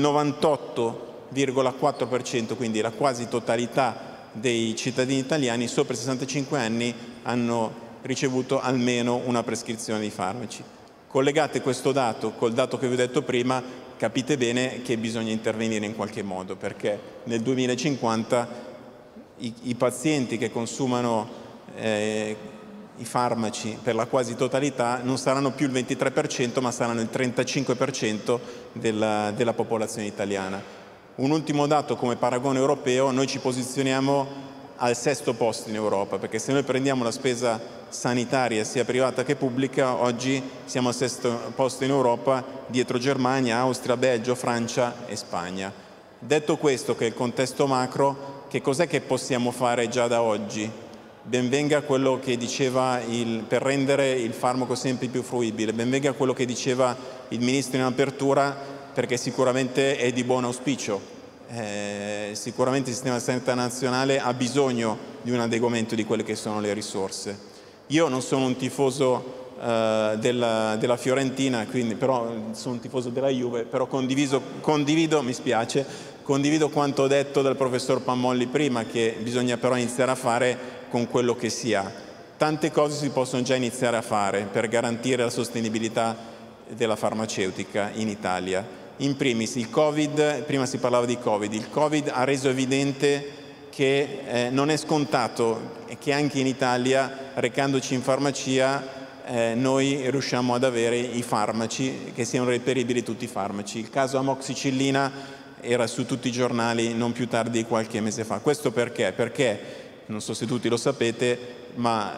98,4%, quindi la quasi totalità dei cittadini italiani sopra i 65 anni hanno ricevuto almeno una prescrizione di farmaci. Collegate questo dato col dato che vi ho detto prima, capite bene che bisogna intervenire in qualche modo, perché nel 2050 i pazienti che consumano i farmaci per la quasi totalità non saranno più il 23%, ma saranno il 35% della popolazione italiana. Un ultimo dato come paragone europeo: noi ci posizioniamo al 6° posto in Europa, perché se noi prendiamo la spesa sanitaria sia privata che pubblica, oggi siamo al 6° posto in Europa, dietro Germania, Austria, Belgio, Francia e Spagna. Detto questo, che è il contesto macro, che cos'è che possiamo fare già da oggi? Ben venga quello che diceva per rendere il farmaco sempre più fruibile, ben venga quello che diceva il Ministro in apertura, perché sicuramente è di buon auspicio. Sicuramente il sistema sanitario nazionale ha bisogno di un adeguamento di quelle che sono le risorse. Io non sono un tifoso della Fiorentina, quindi, però sono un tifoso della Juve, però condivido, mi spiace, condivido quanto detto dal professor Pammolli prima, che bisogna però iniziare a fare con quello che si ha. Tante cose si possono già iniziare a fare per garantire la sostenibilità della farmaceutica in Italia. In primis il Covid, prima si parlava di Covid, il Covid ha reso evidente che non è scontato e che anche in Italia, recandoci in farmacia, noi riusciamo ad avere i farmaci, che siano reperibili tutti i farmaci. Il caso amoxicillina era su tutti i giornali non più tardi di qualche mese fa. Questo perché? Perché, non so se tutti lo sapete, ma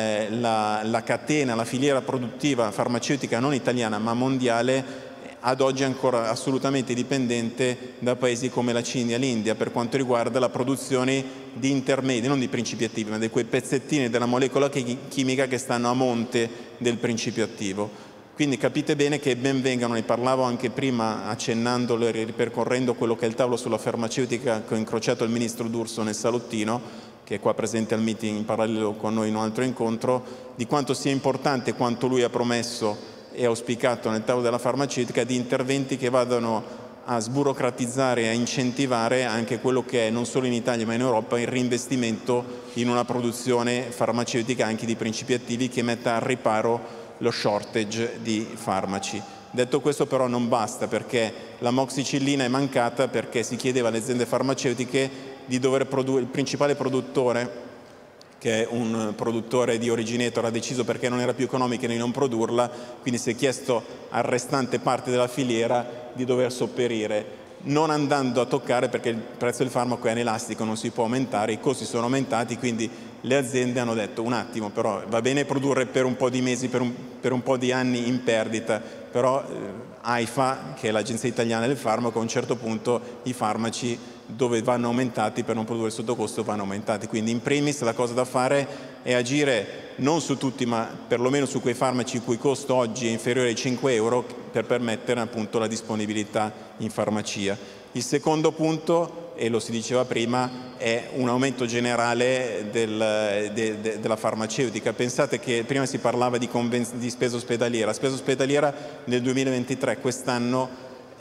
la catena, la filiera produttiva farmaceutica non italiana ma mondiale ad oggi è ancora assolutamente dipendente da paesi come la Cina e l'India per quanto riguarda la produzione di intermedi, non di principi attivi, ma di quei pezzettini della molecola chimica che stanno a monte del principio attivo. Quindi capite bene che ben vengano, ne parlavo anche prima accennandolo e ripercorrendo quello che è il tavolo sulla farmaceutica che ho incrociato il ministro D'Urso nel salottino, che è qua presente al meeting in parallelo con noi in un altro incontro, di quanto sia importante quanto lui ha promesso e auspicato nel tavolo della farmaceutica di interventi che vadano a sburocratizzare e a incentivare anche quello che è non solo in Italia ma in Europa il reinvestimento in una produzione farmaceutica anche di principi attivi che metta al riparo lo shortage di farmaci. Detto questo però non basta, perché l'amoxicillina è mancata perché si chiedeva alle aziende farmaceutiche di dover produrre, il principale produttore, che è un produttore di originator, ha deciso perché non era più economico di non produrla, quindi si è chiesto al restante parte della filiera di dover sopperire, non andando a toccare, perché il prezzo del farmaco è inelastico, non si può aumentare, i costi sono aumentati, quindi le aziende hanno detto un attimo, però va bene produrre per un po' di mesi, per un po' di anni in perdita, però AIFA, che è l'Agenzia Italiana del Farmaco, a un certo punto i farmaci dove vanno aumentati per non produrre sotto costo vanno aumentati. Quindi in primis la cosa da fare è agire non su tutti ma perlomeno su quei farmaci il cui costo oggi è inferiore ai 5 euro per permettere appunto la disponibilità in farmacia. Il secondo punto, e lo si diceva prima, è un aumento generale della farmaceutica. Pensate che prima si parlava di spesa ospedaliera. La spesa ospedaliera nel 2023, quest'anno,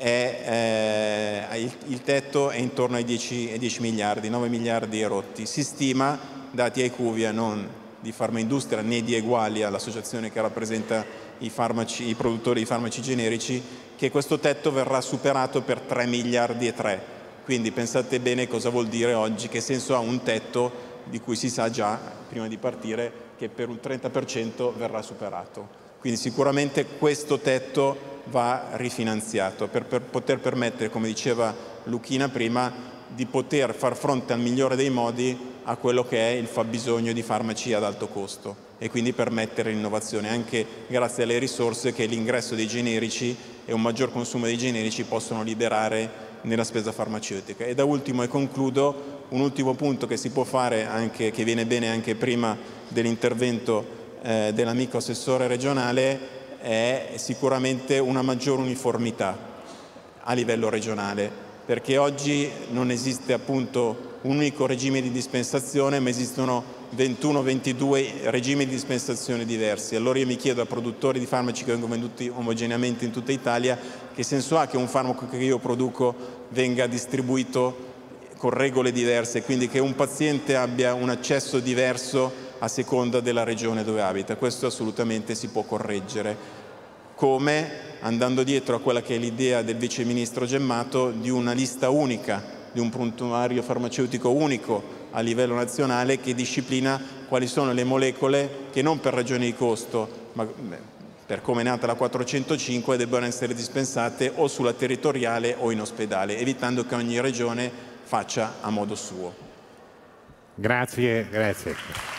il tetto è intorno ai 10 miliardi, 9 miliardi e rotti. Si stima, dati ai IQVIA, non di Farmaindustria né di Egualia, l'associazione che rappresenta i produttori di farmaci generici, che questo tetto verrà superato per 3 miliardi e 3. Quindi pensate bene cosa vuol dire oggi, che senso ha un tetto di cui si sa già, prima di partire, che per un 30% verrà superato. Quindi sicuramente questo tetto va rifinanziato per poter permettere, come diceva Luchina prima, di poter far fronte al migliore dei modi a quello che è il fabbisogno di farmaci ad alto costo e quindi permettere l'innovazione anche grazie alle risorse che l'ingresso dei generici e un maggior consumo dei generici possono liberare nella spesa farmaceutica. E da ultimo, e concludo, un ultimo punto che si può fare, anche, che viene bene anche prima dell'intervento dell'amico assessore regionale, è sicuramente una maggior uniformità a livello regionale, perché oggi non esiste appunto un unico regime di dispensazione, ma esistono 21-22 regimi di dispensazione diversi. Allora io mi chiedo a produttori di farmaci che vengono venduti omogeneamente in tutta Italia, che senso ha che un farmaco che io produco venga distribuito con regole diverse, quindi che un paziente abbia un accesso diverso a seconda della regione dove abita. Questo assolutamente si può correggere. Come? Andando dietro a quella che è l'idea del vice ministro Gemmato di una lista unica, di un prontuario farmaceutico unico a livello nazionale che disciplina quali sono le molecole che non per ragioni di costo, ma per come è nata la 405 debbano essere dispensate o sulla territoriale o in ospedale, evitando che ogni regione faccia a modo suo. Grazie, grazie.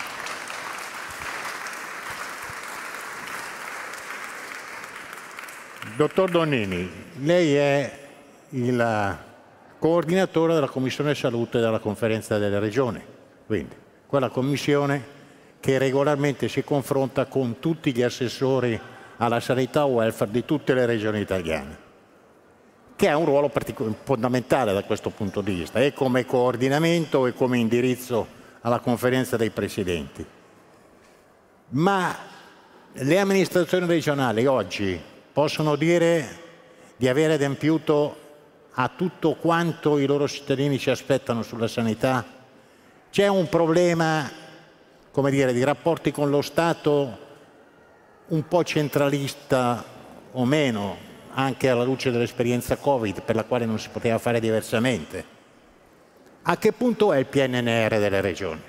Dottor Donnini, lei è il coordinatore della Commissione Salute della Conferenza delle Regioni, quindi quella commissione che regolarmente si confronta con tutti gli assessori alla sanità o welfare di tutte le regioni italiane. che ha un ruolo fondamentale da questo punto di vista, e come coordinamento e come indirizzo alla conferenza dei presidenti. Ma le amministrazioni regionali oggi possono dire di aver adempiuto a tutto quanto i loro cittadini ci aspettano sulla sanità? C'è un problema, come dire, di rapporti con lo Stato un po' centralista o meno, anche alla luce dell'esperienza Covid, per la quale non si poteva fare diversamente. A che punto è il PNRR delle regioni?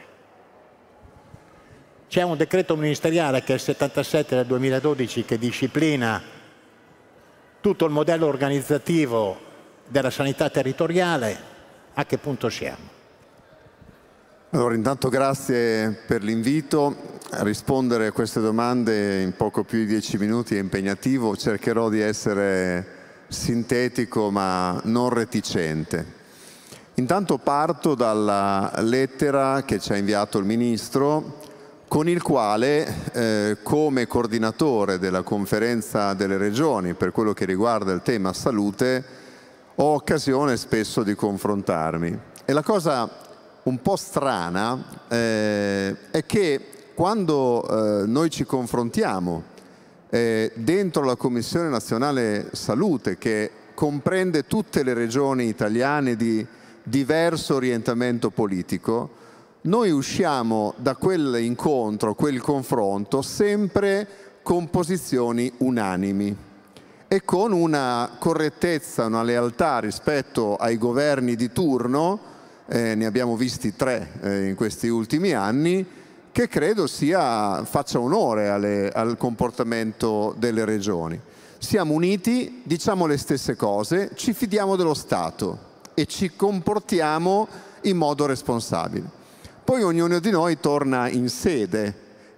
C'è un decreto ministeriale che è il 77 del 2012 che disciplina tutto il modello organizzativo della sanità territoriale. A che punto siamo? Allora, intanto grazie per l'invito. A rispondere a queste domande in poco più di 10 minuti è impegnativo. Cercherò di essere sintetico ma non reticente. Intanto parto dalla lettera che ci ha inviato il Ministro, con il quale, come coordinatore della Conferenza delle Regioni per quello che riguarda il tema salute, ho occasione spesso di confrontarmi. E la cosa un po' strana è che quando noi ci confrontiamo dentro la Commissione Nazionale Salute, che comprende tutte le regioni italiane di diverso orientamento politico, noi usciamo da quell'incontro, quel confronto, sempre con posizioni unanimi e con una correttezza, una lealtà rispetto ai governi di turno, ne abbiamo visti 3 in questi ultimi anni, che credo faccia onore al comportamento delle regioni. Siamo uniti, diciamo le stesse cose, ci fidiamo dello Stato e ci comportiamo in modo responsabile. Poi ognuno di noi torna in sede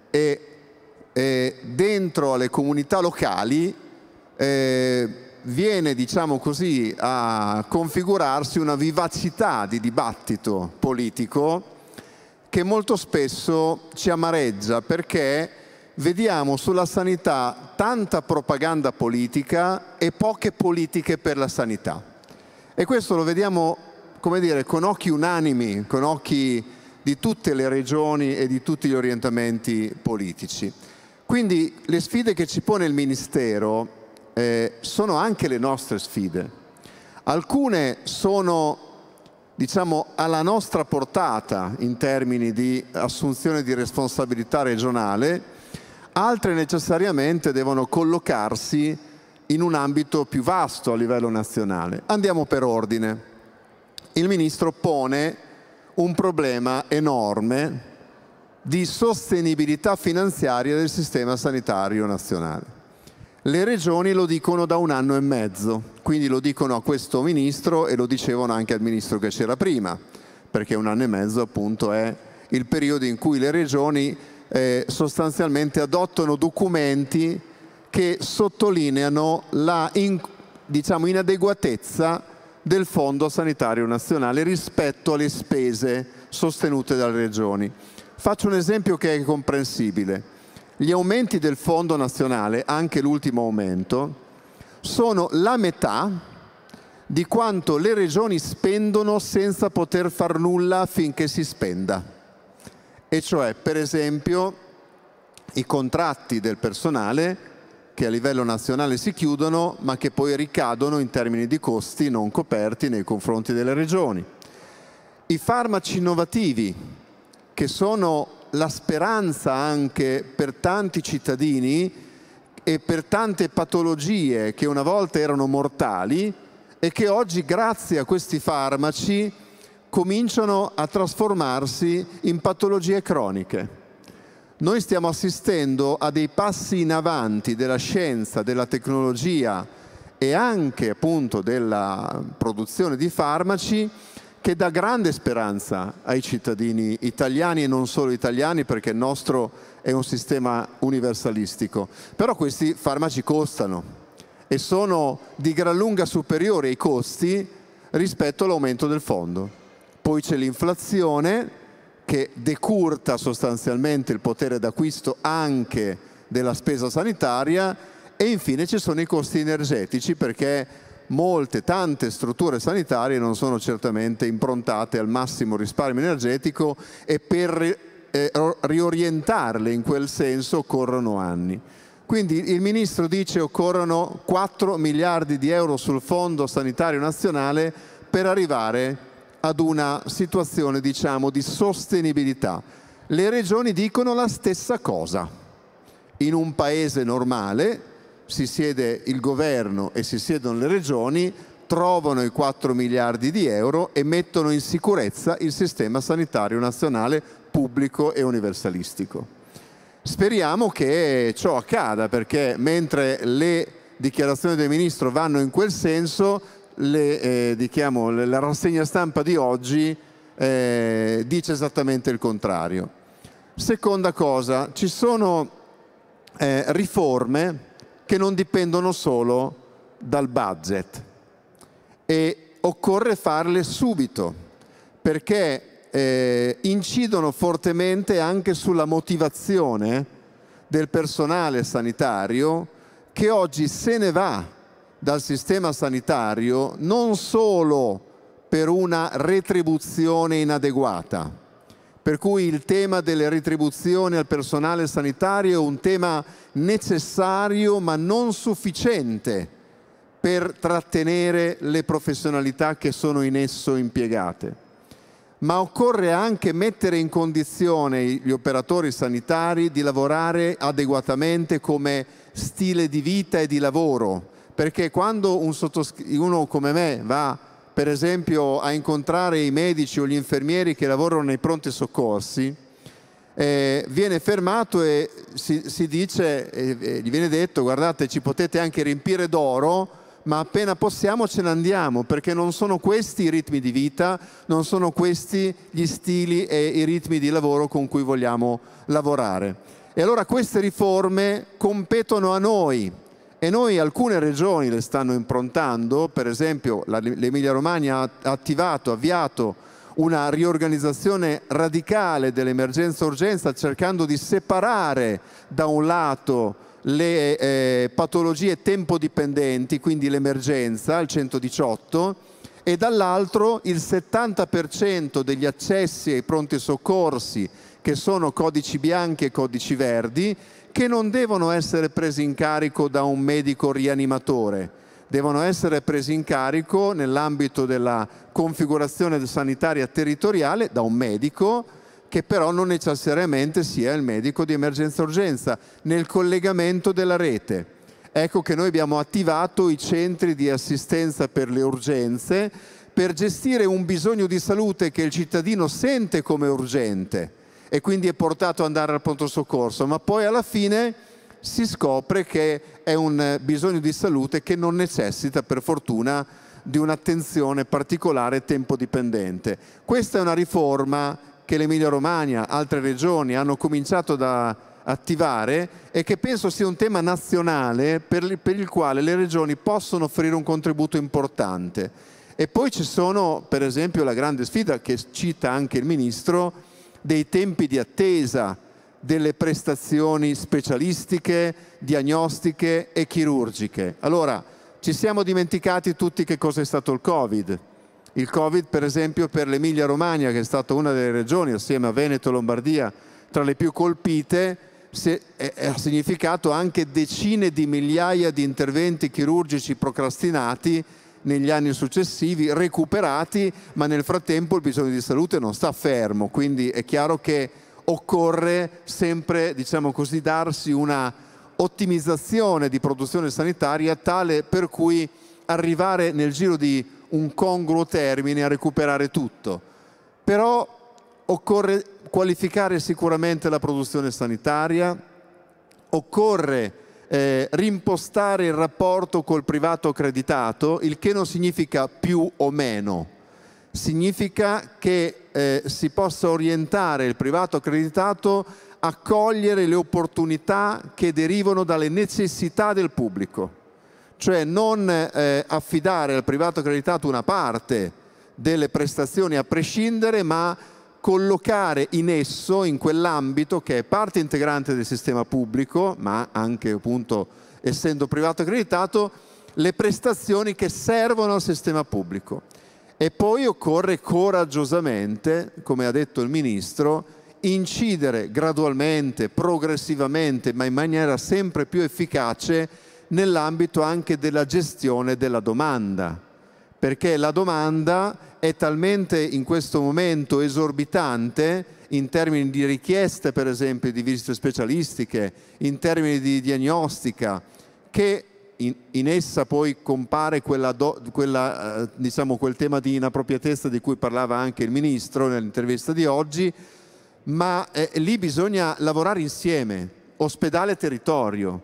e dentro alle comunità locali viene, diciamo così, a configurarsi una vivacità di dibattito politico che molto spesso ci amareggia, perché vediamo sulla sanità tanta propaganda politica e poche politiche per la sanità. E questo lo vediamo, come dire, con occhi unanimi, con occhi di tutte le regioni e di tutti gli orientamenti politici. Quindi le sfide che ci pone il Ministero sono anche le nostre sfide. Alcune sono, diciamo, alla nostra portata in termini di assunzione di responsabilità regionale, altre necessariamente devono collocarsi in un ambito più vasto a livello nazionale. Andiamo per ordine. Il Ministro pone un problema enorme di sostenibilità finanziaria del sistema sanitario nazionale. Le regioni lo dicono da 1 anno e mezzo, quindi lo dicono a questo Ministro e lo dicevano anche al Ministro che c'era prima, perché 1 anno e mezzo appunto è il periodo in cui le regioni sostanzialmente adottano documenti che sottolineano la inadeguatezza del Fondo Sanitario Nazionale rispetto alle spese sostenute dalle regioni. Faccio un esempio che è comprensibile. Gli aumenti del Fondo Nazionale, anche l'ultimo aumento, sono la metà di quanto le regioni spendono senza poter far nulla affinché si spenda. E cioè, per esempio, i contratti del personale che a livello nazionale si chiudono, ma che poi ricadono in termini di costi non coperti nei confronti delle regioni. I farmaci innovativi, che sono la speranza anche per tanti cittadini e per tante patologie che una volta erano mortali e che oggi, grazie a questi farmaci, cominciano a trasformarsi in patologie croniche. Noi stiamo assistendo a dei passi in avanti della scienza, della tecnologia e anche appunto della produzione di farmaci che dà grande speranza ai cittadini italiani e non solo italiani, perché il nostro è un sistema universalistico. Però questi farmaci costano e sono di gran lunga superiori ai costi rispetto all'aumento del fondo. Poi c'è l'inflazione che decurta sostanzialmente il potere d'acquisto anche della spesa sanitaria e infine ci sono i costi energetici, perché tante strutture sanitarie non sono certamente improntate al massimo risparmio energetico e per riorientarle in quel senso occorrono anni. Quindi il Ministro dice che occorrono 4 miliardi di euro sul Fondo Sanitario Nazionale per arrivare ad una situazione, diciamo, di sostenibilità. Le regioni dicono la stessa cosa. In un paese normale si siede il governo e si siedono le regioni, trovano i 4 miliardi di euro e mettono in sicurezza il sistema sanitario nazionale pubblico e universalistico. Speriamo che ciò accada, perché mentre le dichiarazioni del Ministro vanno in quel senso, la rassegna stampa di oggi dice esattamente il contrario. Seconda cosa, ci sono riforme che non dipendono solo dal budget e occorre farle subito, perché incidono fortemente anche sulla motivazione del personale sanitario, che oggi se ne va dal sistema sanitario non solo per una retribuzione inadeguata, per cui il tema delle retribuzioni al personale sanitario è un tema necessario ma non sufficiente per trattenere le professionalità che sono in esso impiegate. Ma occorre anche mettere in condizione gli operatori sanitari di lavorare adeguatamente come stile di vita e di lavoro, perché quando uno come me va per esempio a incontrare i medici o gli infermieri che lavorano nei pronti soccorsi, viene fermato e si dice, gli viene detto: guardate, ci potete anche riempire d'oro, ma appena possiamo ce ne andiamo, perché non sono questi i ritmi di vita, non sono questi gli stili e i ritmi di lavoro con cui vogliamo lavorare. E allora queste riforme competono a noi. E noi alcune regioni le stanno improntando, per esempio l'Emilia-Romagna ha avviato una riorganizzazione radicale dell'emergenza-urgenza, cercando di separare da un lato le patologie tempodipendenti, quindi l'emergenza, il 118, e dall'altro il 70% degli accessi ai pronti soccorsi, che sono codici bianchi e codici verdi, che non devono essere presi in carico da un medico rianimatore, devono essere presi in carico nell'ambito della configurazione sanitaria territoriale da un medico, che però non necessariamente sia il medico di emergenza-urgenza, nel collegamento della rete. Ecco che noi abbiamo attivato i centri di assistenza per le urgenze per gestire un bisogno di salute che il cittadino sente come urgente e quindi è portato ad andare al pronto soccorso, ma poi alla fine si scopre che è un bisogno di salute che non necessita, per fortuna, di un'attenzione particolare tempodipendente. Questa è una riforma che l'Emilia-Romagna, altre regioni hanno cominciato ad attivare e che penso sia un tema nazionale per il quale le regioni possono offrire un contributo importante. E poi ci sono, per esempio, la grande sfida che cita anche il Ministro, dei tempi di attesa delle prestazioni specialistiche, diagnostiche e chirurgiche. Allora, ci siamo dimenticati tutti che cosa è stato il Covid. Il Covid, per esempio, per l'Emilia-Romagna, che è stata una delle regioni, assieme a Veneto e Lombardia, tra le più colpite, ha significato anche decine di migliaia di interventi chirurgici procrastinati negli anni successivi, recuperati, ma nel frattempo il bisogno di salute non sta fermo, quindi è chiaro che occorre sempre, diciamo così, darsi una ottimizzazione di produzione sanitaria tale per cui arrivare nel giro di un congruo termine a recuperare tutto. Però occorre qualificare sicuramente la produzione sanitaria, occorre rimpostare il rapporto col privato accreditato, il che non significa più o meno, significa che si possa orientare il privato accreditato a cogliere le opportunità che derivano dalle necessità del pubblico, cioè non affidare al privato accreditato una parte delle prestazioni a prescindere, ma collocare in esso, in quell'ambito che è parte integrante del sistema pubblico, ma anche appunto essendo privato accreditato, le prestazioni che servono al sistema pubblico. E poi occorre coraggiosamente, come ha detto il Ministro, incidere gradualmente, progressivamente, ma in maniera sempre più efficace nell'ambito anche della gestione della domanda, perché la domanda è talmente in questo momento esorbitante in termini di richieste, per esempio, di visite specialistiche, in termini di diagnostica, che in essa poi compare diciamo, quel tema di inappropriatezza di cui parlava anche il Ministro nell'intervista di oggi, ma lì bisogna lavorare insieme, ospedale e territorio,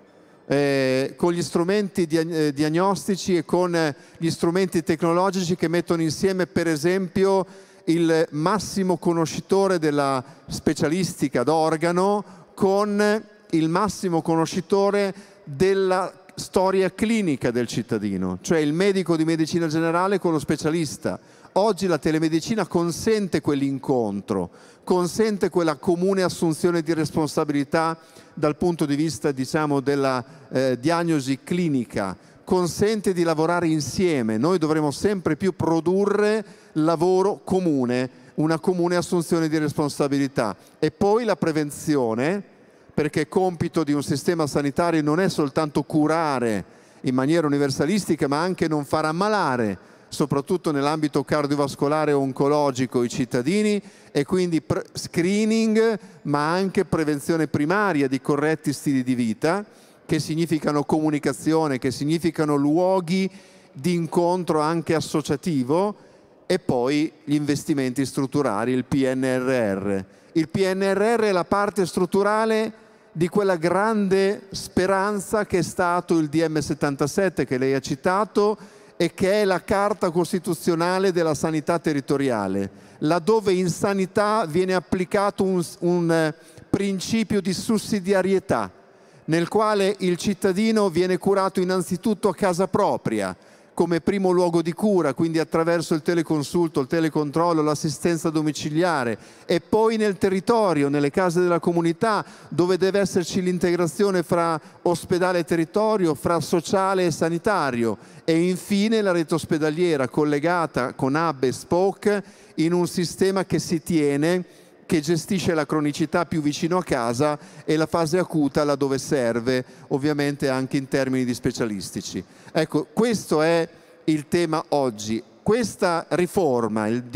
con gli strumenti diagnostici e con gli strumenti tecnologici che mettono insieme, per esempio, il massimo conoscitore della specialistica d'organo con il massimo conoscitore della storia clinica del cittadino, cioè il medico di medicina generale con lo specialista. Oggi la telemedicina consente quell'incontro, consente quella comune assunzione di responsabilità dal punto di vista, diciamo, della diagnosi clinica, consente di lavorare insieme. Noi dovremo sempre più produrre lavoro comune, una comune assunzione di responsabilità. E poi la prevenzione, perché compito di un sistema sanitario non è soltanto curare in maniera universalistica, ma anche non far ammalare, soprattutto nell'ambito cardiovascolare o oncologico, i cittadini, e quindi screening, ma anche prevenzione primaria di corretti stili di vita, che significano comunicazione, che significano luoghi di incontro anche associativo, e poi gli investimenti strutturali, il PNRR. Il PNRR è la parte strutturale di quella grande speranza che è stato il DM77 che lei ha citato e che è la Carta Costituzionale della sanità territoriale, laddove in sanità viene applicato un principio di sussidiarietà, nel quale il cittadino viene curato innanzitutto a casa propria, come primo luogo di cura, quindi attraverso il teleconsulto, il telecontrollo, l'assistenza domiciliare, e poi nel territorio, nelle case della comunità, dove deve esserci l'integrazione fra ospedale e territorio, fra sociale e sanitario, e infine la rete ospedaliera collegata con hub e spoke in un sistema che si tiene, che gestisce la cronicità più vicino a casa e la fase acuta laddove serve, ovviamente anche in termini di specialistici. Ecco, questo è il tema oggi. Questa riforma, il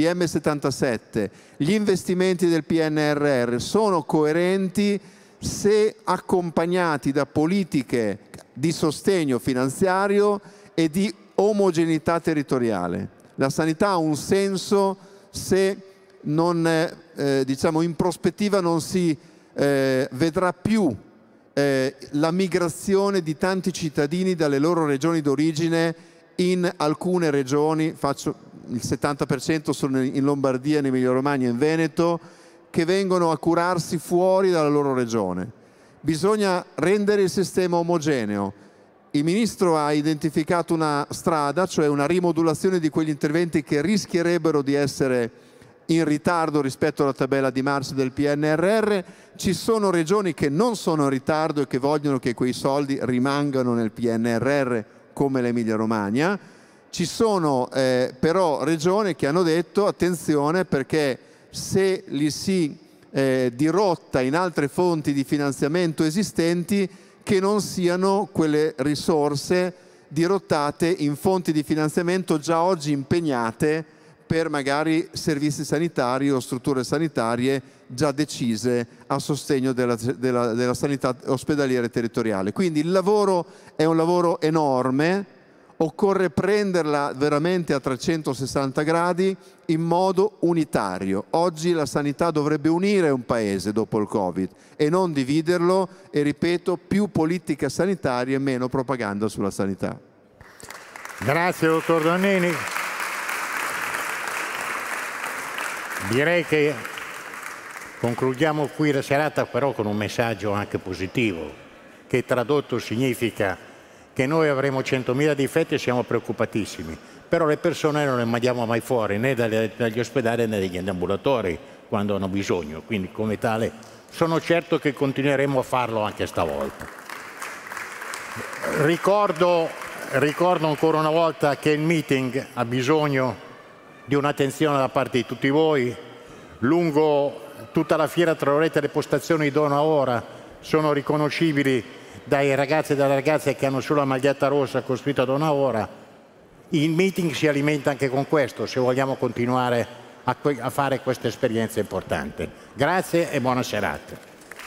DM77, gli investimenti del PNRR sono coerenti se accompagnati da politiche di sostegno finanziario e di omogeneità territoriale. La sanità ha un senso se non, diciamo, in prospettiva non si vedrà più la migrazione di tanti cittadini dalle loro regioni d'origine in alcune regioni, il 70% sono in Lombardia, in Emilia Romagna e in Veneto, che vengono a curarsi fuori dalla loro regione. Bisogna rendere il sistema omogeneo. Il Ministro ha identificato una strada, cioè una rimodulazione di quegli interventi che rischierebbero di essere in ritardo rispetto alla tabella di marcia del PNRR. Ci sono regioni che non sono in ritardo e che vogliono che quei soldi rimangano nel PNRR, come l'Emilia Romagna. Ci sono però regioni che hanno detto attenzione, perché se li si dirotta in altre fonti di finanziamento esistenti, che non siano quelle risorse dirottate in fonti di finanziamento già oggi impegnate per magari servizi sanitari o strutture sanitarie già decise a sostegno della sanità ospedaliera e territoriale. Quindi il lavoro è un lavoro enorme, occorre prenderla veramente a 360 gradi in modo unitario. Oggi la sanità dovrebbe unire un paese dopo il Covid e non dividerlo, e ripeto, più politica sanitaria e meno propaganda sulla sanità. Grazie dottor Donnini. Direi che concludiamo qui la serata, però con un messaggio anche positivo, che tradotto significa che noi avremo 100.000 difetti e siamo preoccupatissimi, però le persone non le mandiamo mai fuori, né dagli ospedali né dagli ambulatori quando hanno bisogno, quindi come tale sono certo che continueremo a farlo anche stavolta. Ricordo ricordo ancora una volta che il meeting ha bisogno di un'attenzione da parte di tutti voi. Lungo tutta la fiera Traorete le postazioni di Dona Ora sono riconoscibili dai ragazzi e dalle ragazze che hanno sulla maglietta rossa costruita Dona Ora. Il meeting si alimenta anche con questo, se vogliamo continuare a fare questa esperienza importante. Grazie e buona serata.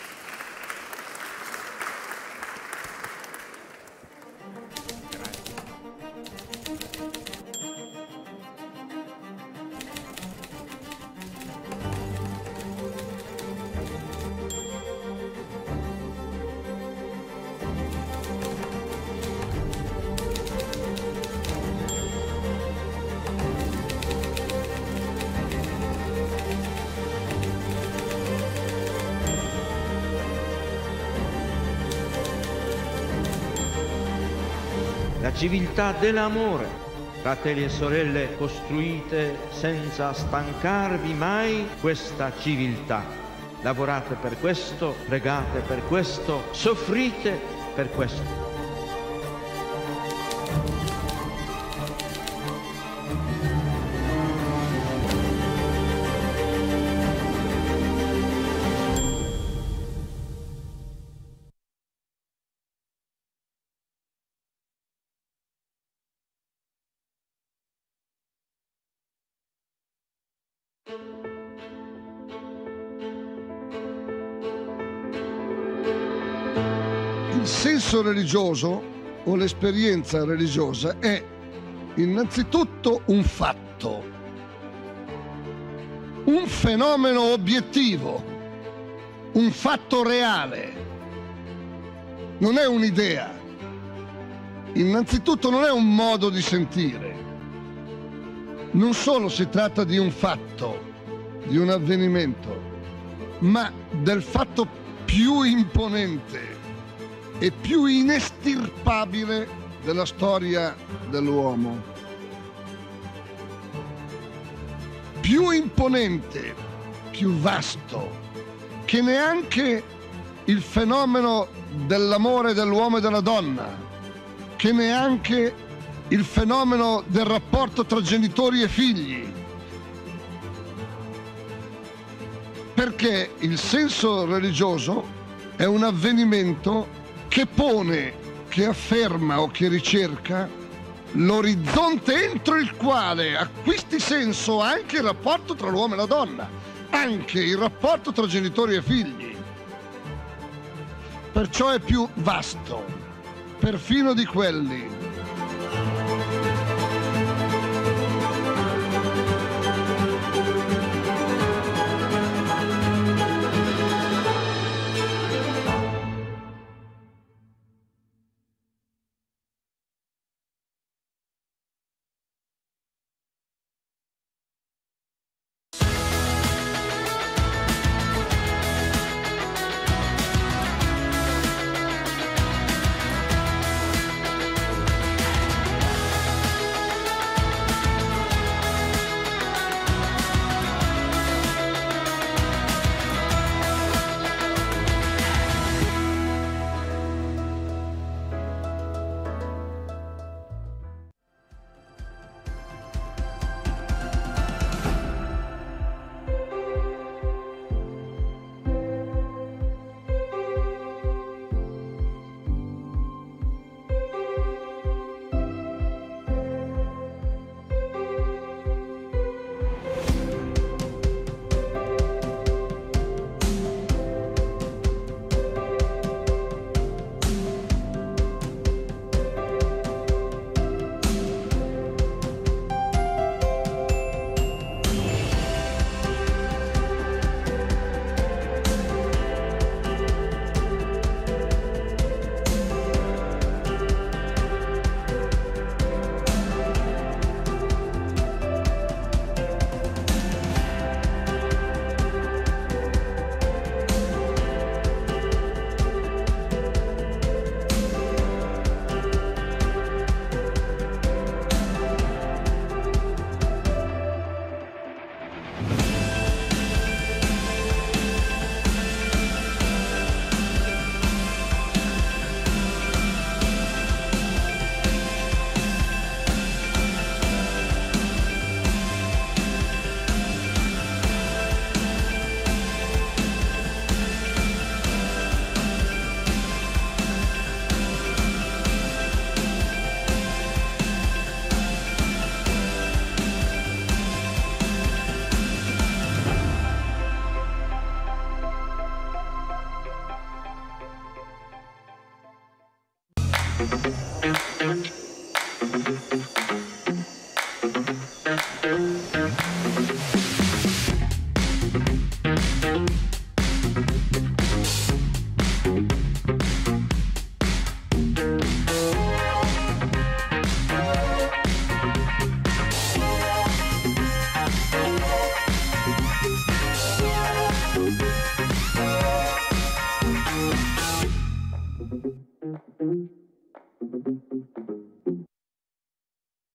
La civiltà dell'amore, fratelli e sorelle, costruite senza stancarvi mai questa civiltà. Lavorate per questo, pregate per questo, soffrite per questo. Il senso religioso o l'esperienza religiosa è innanzitutto un fatto, un fenomeno obiettivo, un fatto reale. Non è un'idea, innanzitutto non è un modo di sentire. Non solo si tratta di un fatto, di un avvenimento, ma del fatto più imponente e più inestirpabile della storia dell'uomo. Più imponente, più vasto, che neanche il fenomeno dell'amore dell'uomo e della donna, che neanche il fenomeno del rapporto tra genitori e figli. Perché il senso religioso è un avvenimento che pone, che afferma o che ricerca l'orizzonte entro il quale acquisti senso anche il rapporto tra l'uomo e la donna, anche il rapporto tra genitori e figli. Perciò è più vasto, perfino di quelli.